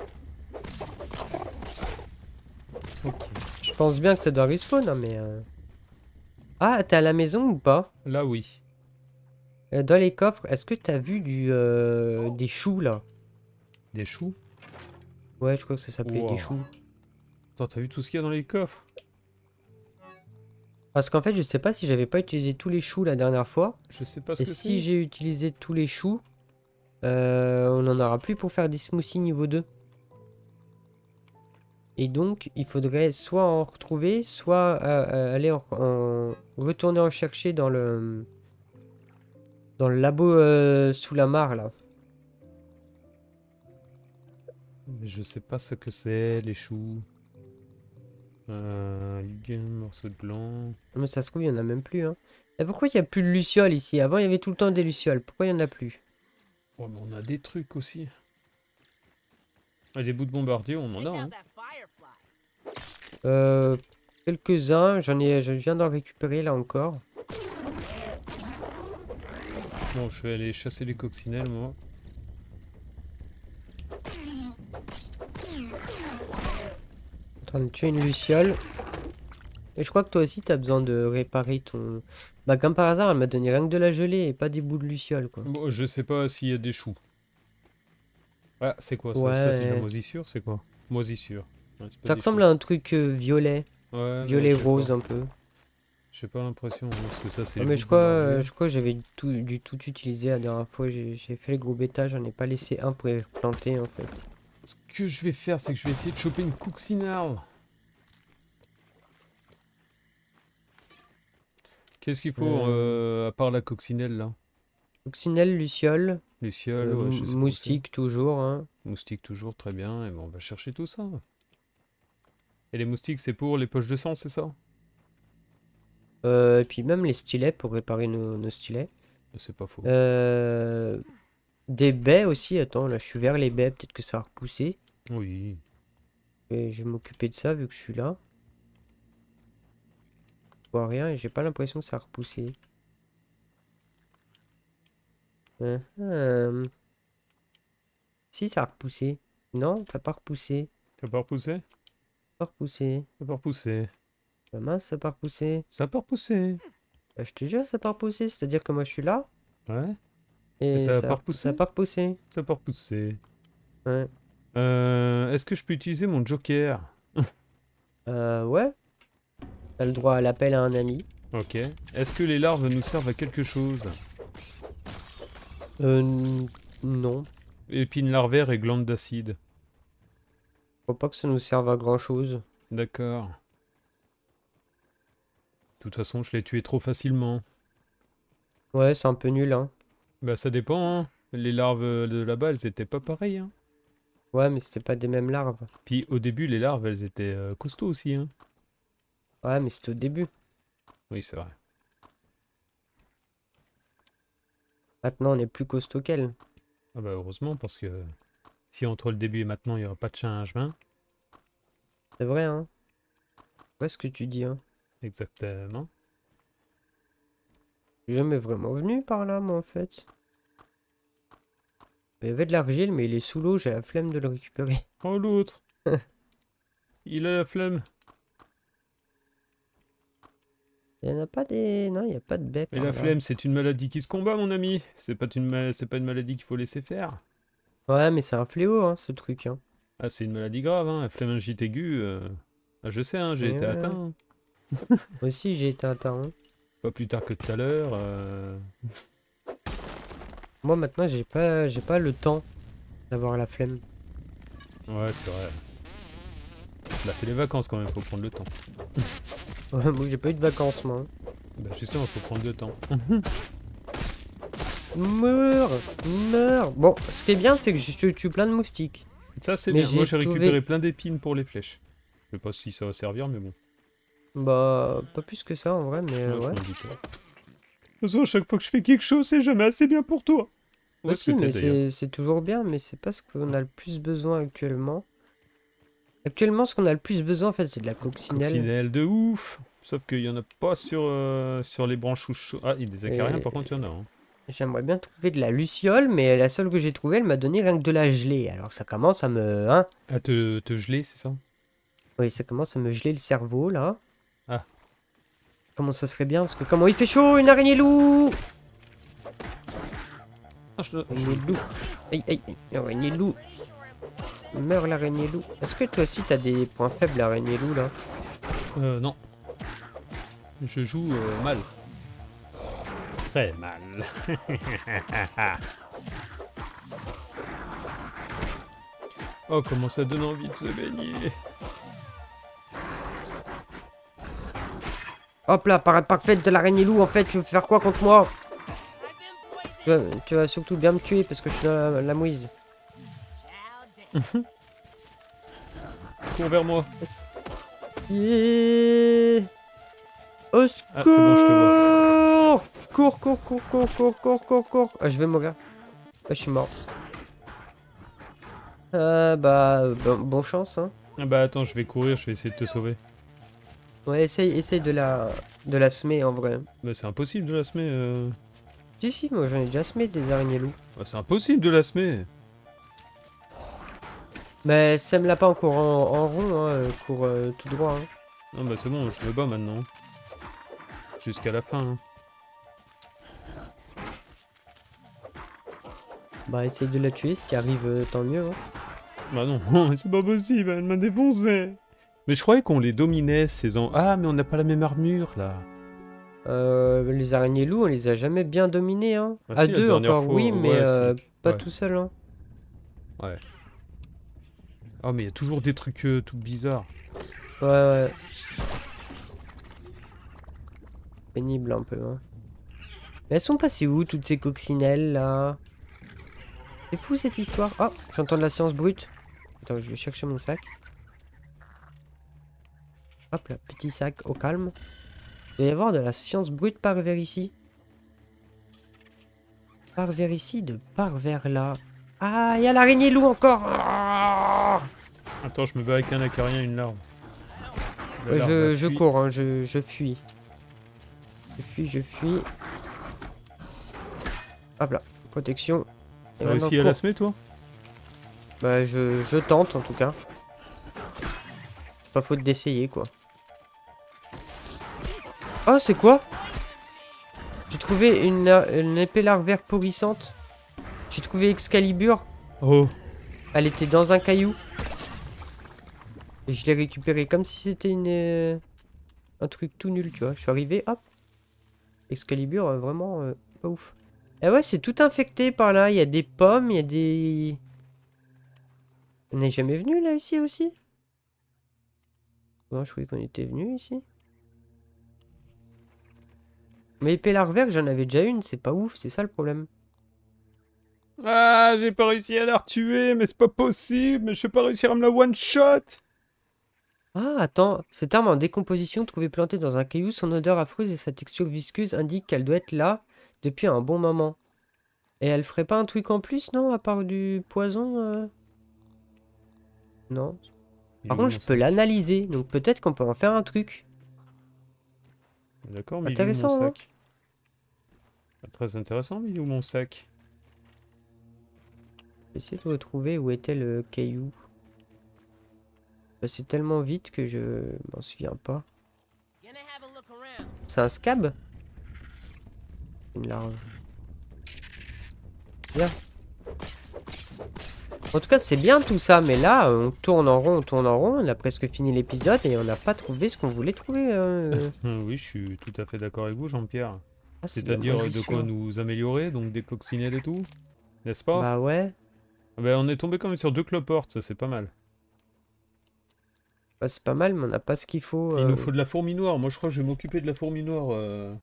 Ok. Je pense bien que ça doit respawn, hein, mais... euh, Ah, t'es à la maison ou pas? Là oui. Euh, Dans les coffres, est-ce que t'as vu du, euh, des choux, là? Des choux? Ouais, je crois que ça s'appelait des Wow. choux. Attends, t'as vu tout ce qu'il y a dans les coffres? Parce qu'en fait, je sais pas si j'avais pas utilisé tous les choux la dernière fois. Je sais pas ce Et que si c'est. j'ai utilisé tous les choux, euh, on en aura plus pour faire des smoothies niveau deux. Et donc, il faudrait soit en retrouver, soit euh, euh, aller en, en- retourner en chercher dans le dans le labo euh, sous la mare là. Mais je sais pas ce que c'est, les choux. Euh, ligue, morceau de blanc. Mais ça se trouve, il y en a même plus, hein. Et pourquoi il n'y a plus de lucioles ici? Avant, il y avait tout le temps des lucioles. Pourquoi il n'y en a plus? Oh, mais on a des trucs aussi. Ah, des bouts de bombardier, on en Check a. out Hein. that firefly. Euh, quelques-uns. J'en ai, je viens d'en récupérer là encore. Bon, je vais aller chasser les coccinelles, moi. En train de tuer une luciole. Et je crois que toi aussi, tu as besoin de réparer ton... Bah, comme par hasard, elle m'a donné rien que de la gelée et pas des bouts de luciole, quoi. Bon, je sais pas s'il y a des choux. Ah, c'est quoi ça? Ça, c'est de la Ouais. moisissure, c'est quoi? Moisissure. Ouais, c'est pas Ça des ressemble choux. à un truc euh, violet. Ouais, non, Violet je sais rose, pas. un peu. J'ai pas l'impression, hein, parce que ça, c'est Ah, les mais bouts je de crois, euh, bombardier. je crois que j'avais tout, du tout utilisé la dernière fois. J'ai j'ai fait le gros bêta, j'en ai pas laissé un pour les replanter, en fait. Ce que je vais faire, c'est que je vais essayer de choper une coccinelle. Qu'est-ce qu'il faut, Euh, euh, à part la coccinelle, là? Coccinelle, luciole, Luciole, euh, ouais, je mou- sais pas où c'est. moustique toujours, hein. Moustique toujours, très bien. Et bon, on va chercher tout ça. Et les moustiques, c'est pour les poches de sang, c'est ça? Euh, et puis même les stylets pour réparer nos, nos stylets. C'est pas faux. Euh, des baies aussi, attends, là je suis vers les baies, peut-être que ça a repoussé. Oui. Et je vais m'occuper de ça vu que je suis là. Je vois rien et j'ai pas l'impression que ça a repoussé. Hein, hum. Si, ça a repoussé. Non, ça n'a pas repoussé. Ça a pas repoussé? Pas repoussé. Ça a pas repoussé. Bah mince, ça n'a pas repoussé. Ça a pas repoussé. Bah, je te jure, ça n'a pas repoussé. C'est-à-dire que moi je suis là Ouais. et ça a ça pas a- repoussé? ça a pas repoussé. Ça a pas repoussé. Ouais. Euh, est-ce que je peux utiliser mon joker? Euh, ouais. T'as le droit à l'appel à un ami. Ok. Est-ce que les larves nous servent à quelque chose? Euh, n- non. Épines larvaires et glandes d'acide. Je crois pas que ça nous serve à grand chose. D'accord. De toute façon, je l'ai tué trop facilement. Ouais, c'est un peu nul, hein. Bah ça dépend, hein. Les larves de là-bas, elles étaient pas pareilles, hein. Ouais, mais c'était pas des mêmes larves. Puis au début, les larves, elles étaient euh, costauds aussi, hein. Ouais, mais c'était au début. Oui, c'est vrai. Maintenant, on est plus costaud qu'elle. Ah bah heureusement, parce que si entre le début et maintenant, il n'y aura pas de changement. C'est vrai, hein. Ouais, ce que tu dis, hein. Exactement. Je suis jamais vraiment venu par là, moi, en fait. Il y avait de l'argile, mais il est sous l'eau, j'ai la flemme de le récupérer. Oh l'autre. Il a la flemme. Il y en a pas des... Non, il n'y a pas de baies Et par la là. flemme, c'est une maladie qui se combat, mon ami. C'est pas une, ma- c'est pas une maladie qu'il faut laisser faire. Ouais, mais c'est un fléau, hein, ce truc, hein. Ah, c'est une maladie grave, hein. La phéningite aiguë. euh, Ah, je sais, hein, j'ai été Ouais. atteint. Hein. Moi aussi, j'ai été atteint, hein. Pas plus tard que tout à l'heure. euh, Moi, maintenant, j'ai pas... j'ai pas le temps d'avoir la flemme. Ouais, c'est vrai. Bah, c'est les vacances quand même, faut prendre le temps. Ouais, moi, j'ai pas eu de vacances, moi. Bah, justement, faut prendre le temps. Meurs! Meurs! Bon, ce qui est bien, c'est que je tue plein de moustiques. Ça, c'est Mais bien. Moi, j'ai j'ai trouvé- récupéré plein d'épines pour les flèches. Je sais pas si ça va servir, mais bon. Bah, pas plus que ça, en vrai, mais euh, Ouais, je ouais. m'en doutais. De toute façon, à chaque fois que je fais quelque chose, c'est jamais assez bien pour toi. Où Bah est-ce que si, t'es, mais d'ailleurs c'est c'est toujours bien, mais c'est pas ce qu'on a le plus besoin actuellement. Actuellement, ce qu'on a le plus besoin, en fait, c'est de la coccinelle. Coccinelle de ouf. Sauf qu'il y en a pas sur, euh, sur les branches chaudes. Ah, il y a des acariens, Et- par contre, il y en a. Hein. J'aimerais bien trouver de la luciole, mais la seule que j'ai trouvée, elle m'a donné rien que de la gelée. Alors ça commence à me... Hein? À te, te geler, c'est ça? Oui, ça commence à me geler le cerveau, là. Ah. Comment ça serait bien, parce que comment il fait chaud, une araignée loup! Ah, je... Araignée loup. Aïe, aïe, aïe, araignée loup. Meurs l'araignée loup. Est-ce que toi aussi t'as des points faibles, l'araignée loup, là? Euh, non. Je joue euh, mal. Très mal. Oh, comment ça donne envie de se baigner. Hop là, parade parfaite de l'araignée loup, en fait, tu veux faire quoi contre moi? Tu vas, tu vas surtout bien me tuer parce que je suis dans la, la mouise. Cours vers moi. Yeah. Au Ah, c'est bon, je te vois. Cours, cours, cours, cours, cours, cours, cours, cours. Ah, je vais mourir. Ah, je suis mort. Euh, bah, bon, bon chance, hein. Ah bah attends, je vais courir, je vais essayer de te sauver. Ouais, essaye, essaye de la, de la semer en vrai. Bah c'est impossible de la semer. Euh... Si, si, moi j'en ai déjà semé des araignées loups. Bah, c'est impossible de la semer. Mais sème-la pas en courant en, en rond, hein, euh, cours euh, tout droit. Hein. Non bah c'est bon, je me bats maintenant. Jusqu'à la fin. Hein. Bah, essaye de la tuer, si tu arrives, euh, tant mieux. Hein. Bah non, c'est pas possible, elle m'a défoncé. Mais je croyais qu'on les dominait, ces en... Ah, mais on n'a pas la même armure, là. Euh, les araignées loups, on les a jamais bien dominées. Hein. Ah À si, la deux dernière encore, fois, oui, mais ouais, euh, si. pas Ouais. tout seul. Hein. Ouais. Oh, mais il y a toujours des trucs euh, tout bizarres. Ouais, ouais. Pénible un peu. Hein. Mais elles sont passées où, toutes ces coccinelles, là? C'est fou, cette histoire. Oh, j'entends de la science brute. Attends, je vais chercher mon sac. Hop là, petit sac au calme. Il doit y avoir de la science brute par vers ici. Par vers ici, de par vers là. Ah, il y a l'araignée loup encore. Ah Attends, je me bats avec un acarien et une larve. La Ouais, larve je, a je fui. cours, hein, je, je fuis. Je fuis, je fuis. Hop là, protection. Et T'as maintenant, réussi à cours. la semer, toi? Bah, je, je tente en tout cas. C'est pas faute d'essayer, quoi. Oh, c'est quoi? J'ai trouvé une, une épée larvaire pourrissante. J'ai trouvé Excalibur. Oh. Elle était dans un caillou. Et je l'ai récupérée comme si c'était une euh, un truc tout nul, tu vois. Je suis arrivé, hop. Excalibur, euh, vraiment euh, pas ouf. Et ouais, c'est tout infecté par là. Il y a des pommes, il y a des... On n'est jamais venu là, ici aussi? Non, je croyais qu'on était venu ici. Mais épée larvaire, j'en avais déjà une, c'est pas ouf, c'est ça le problème. Ah, j'ai pas réussi à la retuer, mais c'est pas possible, mais je vais pas réussir à me la one-shot. Ah, attends, cette arme en décomposition trouvée plantée dans un caillou, son odeur affreuse et sa texture visqueuse indiquent qu'elle doit être là depuis un bon moment. Et elle ferait pas un truc en plus, non, à part du poison euh Non. Il est Par où, contre, mon je peux sac? l'analyser, donc peut-être qu'on peut en faire un truc. D'accord, mais il est où Intéressant, mon hein. sac? Pas très intéressant, mais il est où mon sac? J'essaie de retrouver où était le caillou. Bah, c'est tellement vite que je m'en souviens pas. Gonna have a look around. C'est un scab? Une larve. Bien. En tout cas, c'est bien tout ça, mais là, on tourne en rond, on tourne en rond. On a presque fini l'épisode et on n'a pas trouvé ce qu'on voulait trouver. Hein. Hum, Oui, je suis tout à fait d'accord avec vous, Jean-Pierre. Ah, c'est C'est-à-dire dommage, euh, de sûr. quoi nous améliorer, donc des coccinelles et tout, n'est-ce pas? Bah ouais. Ah ben, on est tombé quand même sur deux cloportes, ça c'est pas mal. Bah, c'est pas mal, mais on n'a pas ce qu'il faut. Il euh. nous faut de la fourmi noire, moi je crois que je vais m'occuper de la fourmi noire. euh.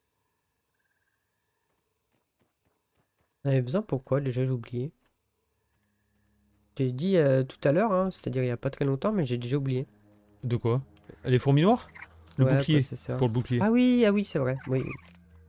On avait besoin pourquoi? Déjà, j'ai oublié. J'ai dit euh, tout à l'heure, hein, c'est-à-dire il y a pas très longtemps, mais j'ai déjà oublié. De quoi? Les fourmis noires? Le Ouais, bouclier, bah, c'est ça. pour le bouclier. Ah oui, ah oui, c'est vrai. Oui. oui.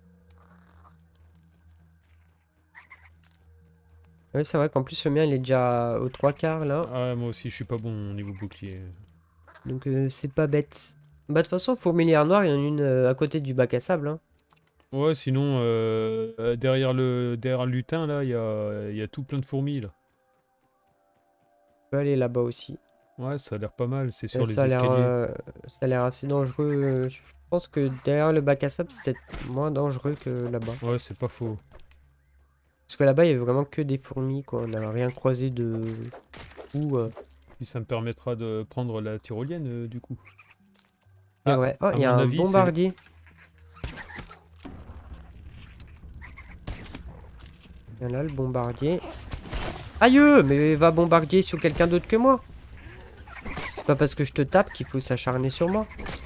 Ouais, c'est vrai qu'en plus, le mien, il est déjà aux trois quarts là. Ah, moi aussi je suis pas bon au niveau bouclier. Donc, euh, c'est pas bête. Bah, de toute façon, fourmilière noire, il y en a une euh, à côté du bac à sable. Hein. Ouais, sinon, euh, euh, derrière le derrière le lutin, là, il y a, il y a tout plein de fourmis, là. On peut aller là-bas aussi. Ouais, ça a l'air pas mal, c'est Et sur les ça a l'air escaliers. euh, ça a l'air assez dangereux. euh, Je pense que derrière le bac à sable, c'est peut-être moins dangereux que là-bas. Ouais, c'est pas faux. Parce que là-bas, il y avait vraiment que des fourmis, quoi. On n'a rien croisé de fou. euh. Puis ça me permettra de prendre la tyrolienne, euh, du coup. C'est Ah, vrai. Oh, à il y a mon un avis, c'est- bombardier. Viens là, le bombardier. Aïe, mais va bombardier sur quelqu'un d'autre que moi. C'est pas parce que je te tape qu'il faut s'acharner sur moi.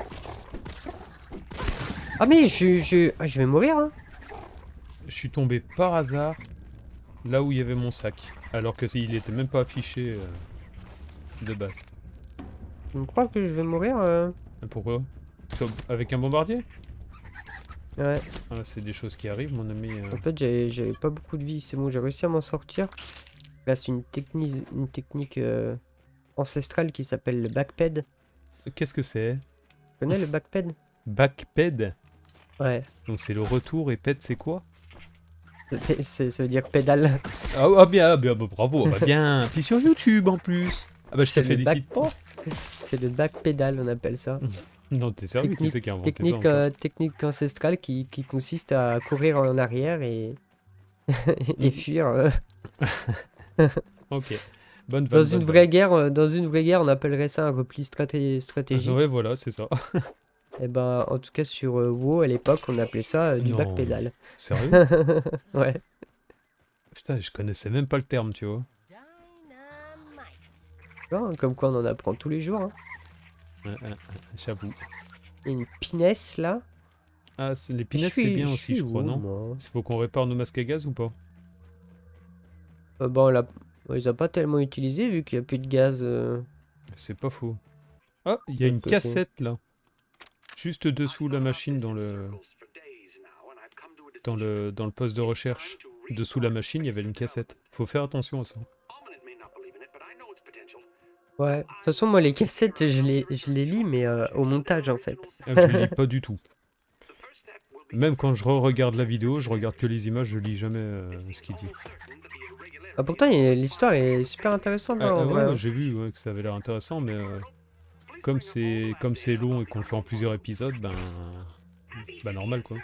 Ah mais je, je, ah, je vais mourir, hein. Je suis tombé par hasard là où il y avait mon sac. Alors que il était même pas affiché euh, de base. Je me crois que je vais mourir. euh. Pourquoi? Comme- Avec un bombardier? Ouais. Ah, c'est des choses qui arrivent, mon ami. euh. En fait, j'avais j'avais pas beaucoup de vie. C'est bon, j'ai réussi à m'en sortir. Là, c'est une technique, une technique euh, ancestrale qui s'appelle le backped. Qu'est-ce que c'est? Tu connais le backped? Backped. Ouais. Donc c'est le retour et ped, c'est quoi? C'est- c'est- Ça veut dire pédale. Ah, ah, bien, ah, bien, bah, bravo, ah, bah, bien. Puis sur YouTube en plus. Ah bah je te C'est le félicite pas. C'est le backpedal, on appelle ça. Non, t'es sérieux, qui c'est qui a inventé ça Technique, encore? euh, technique ancestrale qui, qui consiste à courir en arrière et, et Mm. fuir. euh. Ok. Bonne Dans vanne, une bonne vraie guerre, euh, dans une vraie guerre, on appellerait ça un repli straté- vanne. stratégique. Ouais, voilà, c'est ça. Et ben, en tout cas sur euh, WoW à l'époque, on appelait ça euh, du Non. backpedal. Sérieux? Ouais. Putain, je connaissais même pas le terme, tu vois. Dynamite. Non, comme quoi on en apprend tous les jours. Hein. Ouais, ouais, ouais, J'avoue. Il y a une pinesse là. Ah, c'est- les Je pinaises, c'est suis- bien je aussi, suis je crois, où, non? moi Il faut qu'on répare nos masques à gaz ou pas? Euh, bon, on l'a- on les a pas tellement utilisés vu qu'il n'y a plus de gaz. euh, C'est pas faux. Ah, il y a de une l'autre côté. cassette là. Juste dessous la machine dans le dans le dans le poste de recherche. Dessous la machine, il y avait une cassette. Faut faire attention à ça. Ouais. De toute façon, moi les cassettes, je les, je les lis, mais euh, au montage en fait. Ah, je lis pas du tout. Même quand je re-regarde la vidéo, je regarde que les images, je lis jamais euh, ce qu'il dit. Ah, pourtant, il y a- l'histoire est super intéressante. Ah, hein, en ah, vrai, ouais, hein. j'ai vu ouais, que ça avait l'air intéressant, mais euh, comme c'est comme c'est long et qu'on le fait en plusieurs épisodes, ben bah normal quoi.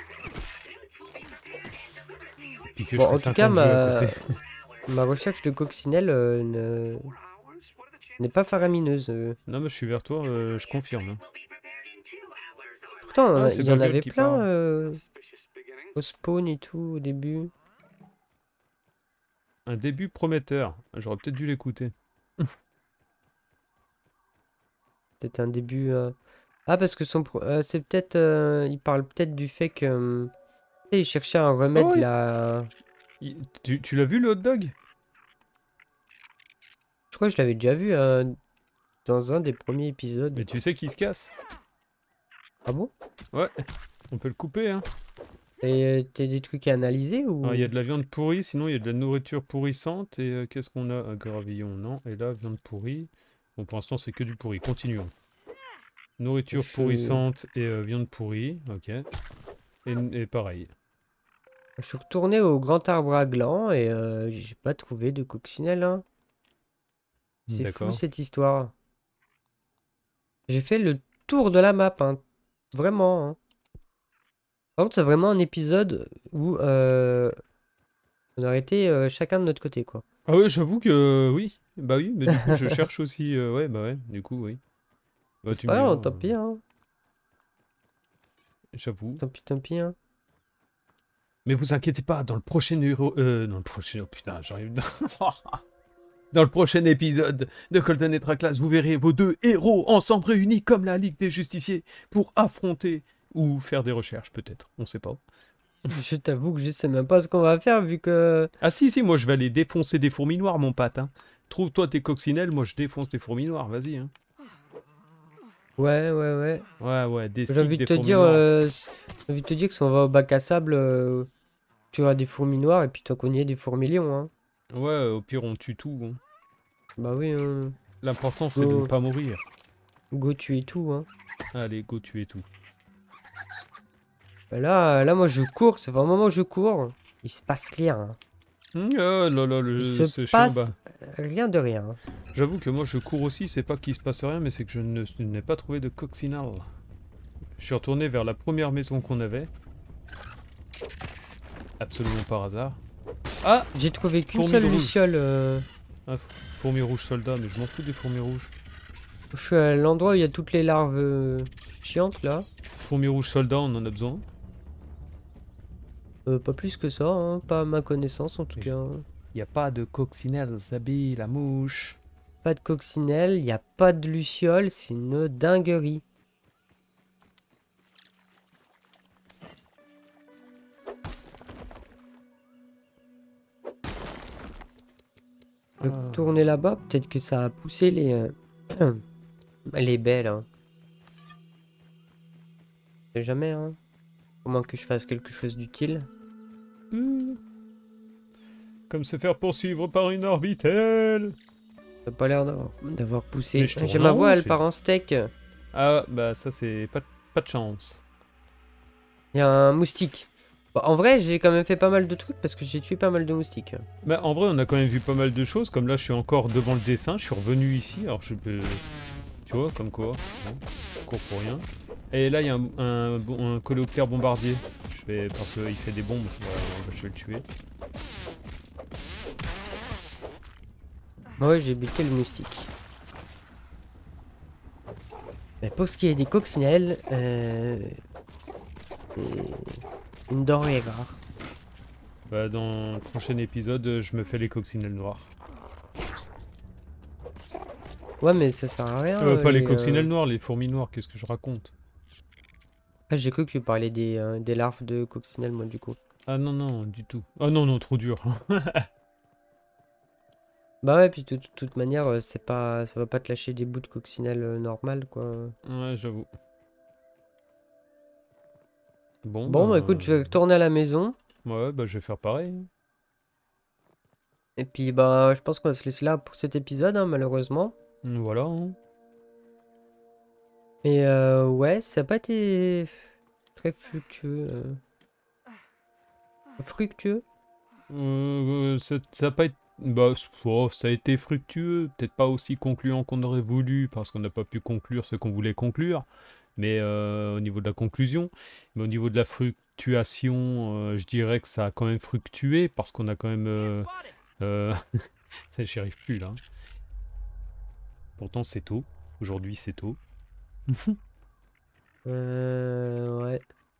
Puis que Bon, je fais en tout cas, cinquante jeux à ma, côté. ma recherche de coccinelle euh, ne- n'est pas faramineuse. euh. Non mais je suis vers toi, euh, je confirme. hein. Pourtant, Ah, euh, c'est il y en Gogol avait qui plein parle. euh, au spawn et tout au début. Un début prometteur. J'aurais peut-être dû l'écouter. Peut-être un début. euh, Ah, parce que son. pro- euh, c'est peut-être. euh, Il parle peut-être du fait que. euh, tu sais, il cherchait à remettre ouais. la. Il- Tu, tu l'as vu le hot dog? Je crois que je l'avais déjà vu euh, dans un des premiers épisodes. Mais tu sais qu'il se casse? Ah bon? Ouais, on peut le couper hein. Et euh, t'as des trucs à analyser ou. Ah, il y a de la viande pourrie, sinon il y a de la nourriture pourrissante. Et euh, qu'est-ce qu'on a? Un gravillon, non. Et là, viande pourrie. Bon, pour l'instant, c'est que du pourri. Continuons. Nourriture Je- pourrissante et euh, viande pourrie. Ok. Et, et pareil. Je suis retourné au grand arbre à gland et euh, j'ai pas trouvé de coccinelle. Hein. C'est fou D'accord. cette histoire. J'ai fait le tour de la map, hein. Vraiment. Hein. Par contre, c'est vraiment un épisode où euh, on a été euh, chacun de notre côté, quoi. Ah ouais, j'avoue que oui. Bah oui, mais du coup, je cherche aussi. euh, ouais, bah ouais, du coup, oui. Bah C'est tu pas me grave, diras. tant pis, hein. euh, J'avoue. Tant pis, tant pis, hein. Mais vous inquiétez pas, dans le prochain héros... Euh, dans le prochain... Oh putain, j'arrive... Dans... dans le prochain épisode de Colton et Traclas, vous verrez vos deux héros ensemble réunis comme la Ligue des Justiciers pour affronter ou faire des recherches, peut-être. On sait pas. Je t'avoue que je sais même pas ce qu'on va faire vu que... Ah si, si, moi je vais aller défoncer des fourmis noires, mon pote. Hein. Trouve-toi tes coccinelles, moi je défonce des fourmis noires, vas-y. Hein. Ouais, ouais, ouais. Ouais, ouais, des J'ai sticks, envie de des te fourmis dire... noires. euh, s- j'ai envie de te dire que si on va au bac à sable, euh, tu auras des fourmis noires et puis toi qu'on y ait des fourmilions, hein. Ouais, au pire on tue tout. Hein. Bah oui, hein. L'important c'est de Go. ne pas mourir. Go tuer tout, hein. Allez, go tuer tout. Bah là, là, moi, je cours. C'est vraiment moi, je cours. Il se passe rien. Hein. Hum, oh là là, le, Il se ce chien, passe bah. rien de rien. Hein. J'avoue que moi je cours aussi, c'est pas qu'il se passe rien, mais c'est que je ne- je n'ai pas trouvé de coccinelle. Je suis retourné vers la première maison qu'on avait. Absolument par hasard. Ah, J'ai trouvé qu'une Fourmi seule de rouge. luciole. euh, ah fourmi rouge soldat, mais je m'en fous des fourmis rouges. Je suis à l'endroit où il y a toutes les larves euh, chiantes, là. Fourmi rouge soldat, on en a besoin. Euh, pas plus que ça, hein. Pas à ma connaissance, en tout Oui. cas. Il n'y a pas de coccinelle, Zabi, la mouche. Pas de coccinelle, il n'y a pas de luciole. C'est une dinguerie. Je vais Ah. tourner là-bas, peut-être que ça a poussé les, euh, les baies, là. Je sais jamais, hein. Comment que je fasse quelque chose d'utile. Mmh. Comme se faire poursuivre par une orbitelle. Ça n'a pas l'air d'avoir- d'avoir poussé. Mais je tourne J'ai en ma rond, voix, elle j'ai- part en steak. Ah, bah ça c'est pas, pas de chance. Il y a un moustique. Bon, en vrai, j'ai quand même fait pas mal de trucs parce que j'ai tué pas mal de moustiques. Bah en vrai on a quand même vu pas mal de choses, comme là je suis encore devant le dessin, je suis revenu ici, alors je peux... Tu vois, comme quoi, bon, je cours pour rien. Et là il y a un, un, un coléoptère bombardier, je vais... parce qu'il fait des bombes, ouais, je vais le tuer. Ouais, j'ai buté le moustique. Mais pour ce qui est des coccinelles, euh... c'est une denrée rare. Bah dans le prochain épisode je me fais les coccinelles noires. Ouais, mais ça sert à rien. Euh, pas les les, coccinelles euh, noires, les fourmis noires, qu'est-ce que je raconte? Ah, j'ai cru que tu parlais des, euh, des larves de coccinelles, moi, du coup. Ah non, non, du tout. Ah non, non, trop dur. Bah ouais, puis de toute, toute manière, euh, c'est pas, ça va pas te lâcher des bouts de coccinelle euh, normales, quoi. Ouais, j'avoue. Bon, Bon, bah ben, écoute, je vais retourner à la maison. ouais, bah je vais faire pareil. Et puis, bah, je pense qu'on va se laisser là pour cet épisode, hein, malheureusement. Voilà. Hein. Et euh, ouais, ça n'a pas été très fructueux. euh. Fructueux? Euh, ça, ça a pas été... Bah, c- oh, ça a été fructueux, peut-être pas aussi concluant qu'on aurait voulu, parce qu'on n'a pas pu conclure ce qu'on voulait conclure, mais euh, au niveau de la conclusion, mais au niveau de la fructuation, euh, je dirais que ça a quand même fructué, parce qu'on a quand même... Euh, Spotted. euh, ça, j'y arrive plus, là. Pourtant, c'est tôt. Aujourd'hui, c'est tôt. Euh, ouais.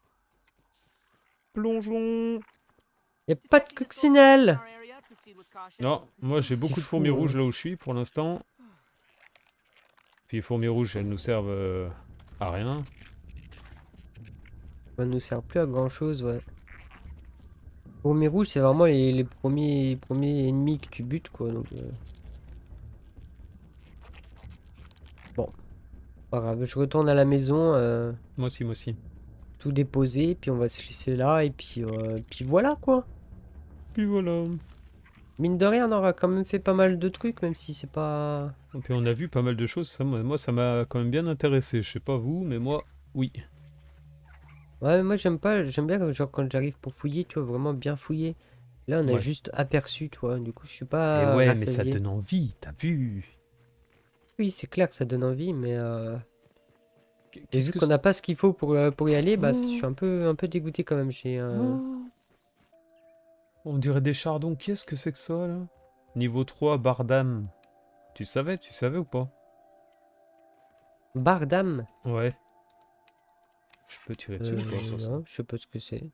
Plongeons. Y a pas de coccinelle! Non, moi j'ai beaucoup de fou, fourmis hein. rouges là où je suis pour l'instant. Puis les fourmis rouges, elles nous servent euh, à rien. Ça nous sert plus à grand chose, ouais. Fourmis rouges, c'est vraiment les, les premiers, les premiers ennemis que tu butes, quoi. Donc, euh. Bon, pas grave, je retourne à la maison, euh, Moi aussi, moi aussi. tout déposer, puis on va se laisser là, et puis, euh, puis voilà, quoi. Puis voilà. Mine de rien, on aura quand même fait pas mal de trucs, même si c'est pas... Et puis on a vu pas mal de choses. Ça, moi, moi, ça m'a quand même bien intéressé. Je sais pas vous, mais moi, oui. Ouais, mais moi j'aime pas, j'aime bien genre quand j'arrive pour fouiller, tu vois, vraiment bien fouiller. Là, on a Ouais. juste aperçu, tu vois, du coup, je suis Et pas ouais, mais ça rassasié. donne envie, t'as vu. Oui, c'est clair que ça donne envie, mais euh... et Qu'est-ce vu que qu'on n'a pas ce qu'il faut pour, euh, pour y aller, bah, je suis Oh. un peu, un peu dégoûté quand même. J'ai un... Oh. On dirait des chardons. Qu'est-ce que c'est que ça là? Niveau trois, Bardam. Tu savais, tu savais ou pas? Bardam. Ouais. Je peux tirer dessus Euh, ou pas sur ça? non, je sais pas ce que c'est.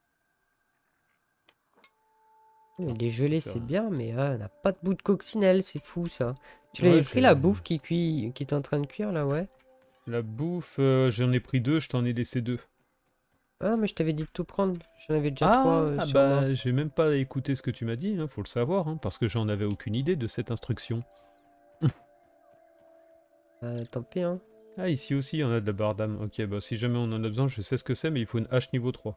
Mais les gelées, faire c'est un- bien, mais ah, on n'a pas de bout de coccinelle, c'est fou ça. Tu Ouais, l'avais pris la j'ai- bouffe qui cuit, qui est en train de cuire là, ouais? La bouffe, euh, j'en ai pris deux, je t'en ai laissé deux. Ah, mais je t'avais dit de tout prendre. J'en avais déjà trois euh, Ah, sur moi. bah, j'ai même pas écouté ce que tu m'as dit, hein, faut le savoir, hein, parce que j'en avais aucune idée de cette instruction. Ah, tant pis, hein. Ah, ici aussi, il y en a de la barre d'âme. Ok, bah si jamais on en a besoin, je sais ce que c'est, mais il faut une hache niveau trois.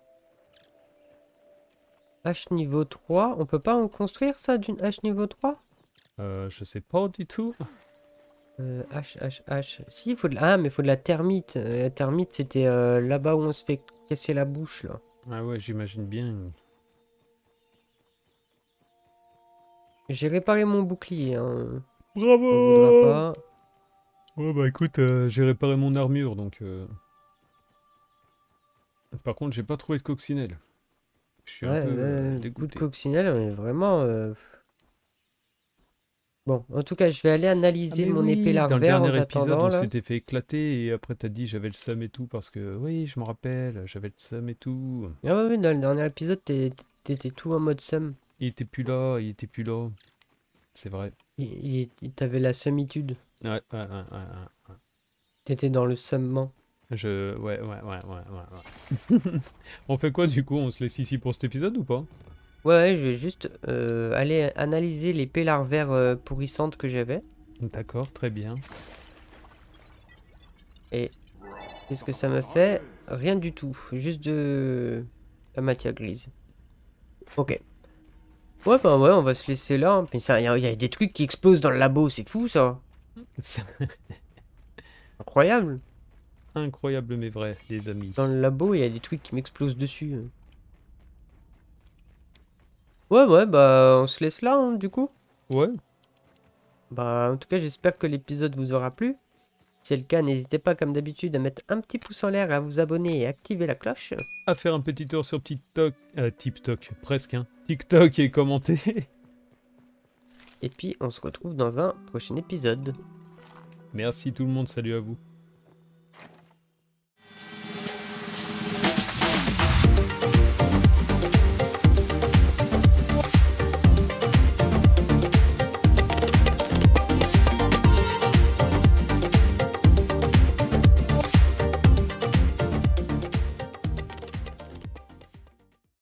Hache niveau trois, on peut pas en construire ça d'une hache niveau trois? Euh, je sais pas du tout. euh, Hache, hache, hache. Si, il faut de la... Ah, mais il faut de la thermite. Euh, la thermite, c'était euh, là-bas où on se fait casser la bouche, là. Ah ouais, j'imagine bien. J'ai réparé mon bouclier, hein. Bravo! On voudra pas. Ouais, bah écoute, euh, j'ai réparé mon armure, donc... euh, Par contre, j'ai pas trouvé de coccinelle. Je suis un Ouais, peu euh, euh, bout de dégoûté. coccinelle, mais vraiment... euh, Bon, en tout cas, je vais aller Ah analyser mais mon épée oui, dans le larvaire en dernier épisode, attendant, on là. s'était fait éclater et après t'as dit j'avais le seum et tout parce que oui, je me rappelle, j'avais le seum et tout. Ah ouais, oui, dans le dernier épisode, t'es- t'étais tout en mode seum. Il était plus là, il était plus là. C'est vrai. Il, il, il t'avait la semitude. Ouais, ouais, ouais, ouais, ouais, ouais. T'étais dans le semmement. Je... Ouais, ouais, ouais, ouais, ouais, ouais. On fait quoi du coup? On se laisse ici pour cet épisode ou pas? Ouais, ouais, je vais juste euh, aller analyser l'épée larvaire euh, pourrissante que j'avais. D'accord, très bien. Et qu'est-ce que ça me fait? Rien du tout. Juste de la matière grise. Ok. Ouais, bah ouais, on va se laisser là. hein. Mais ça, il y, a- y a des trucs qui explosent dans le labo, c'est fou ça. Incroyable. Incroyable mais vrai, les amis. Dans le labo, il y a des trucs qui m'explosent dessus. Ouais, ouais, bah on se laisse là, hein, du coup. Ouais, Bah, en tout cas, j'espère que l'épisode vous aura plu. Si c'est le cas, n'hésitez pas, comme d'habitude, à mettre un petit pouce en l'air, à vous abonner et activer la cloche. à faire un petit tour sur TikTok, euh, TikTok, presque, hein. TikTok et commenter. Et puis, on se retrouve dans un prochain épisode. Merci tout le monde, salut à vous.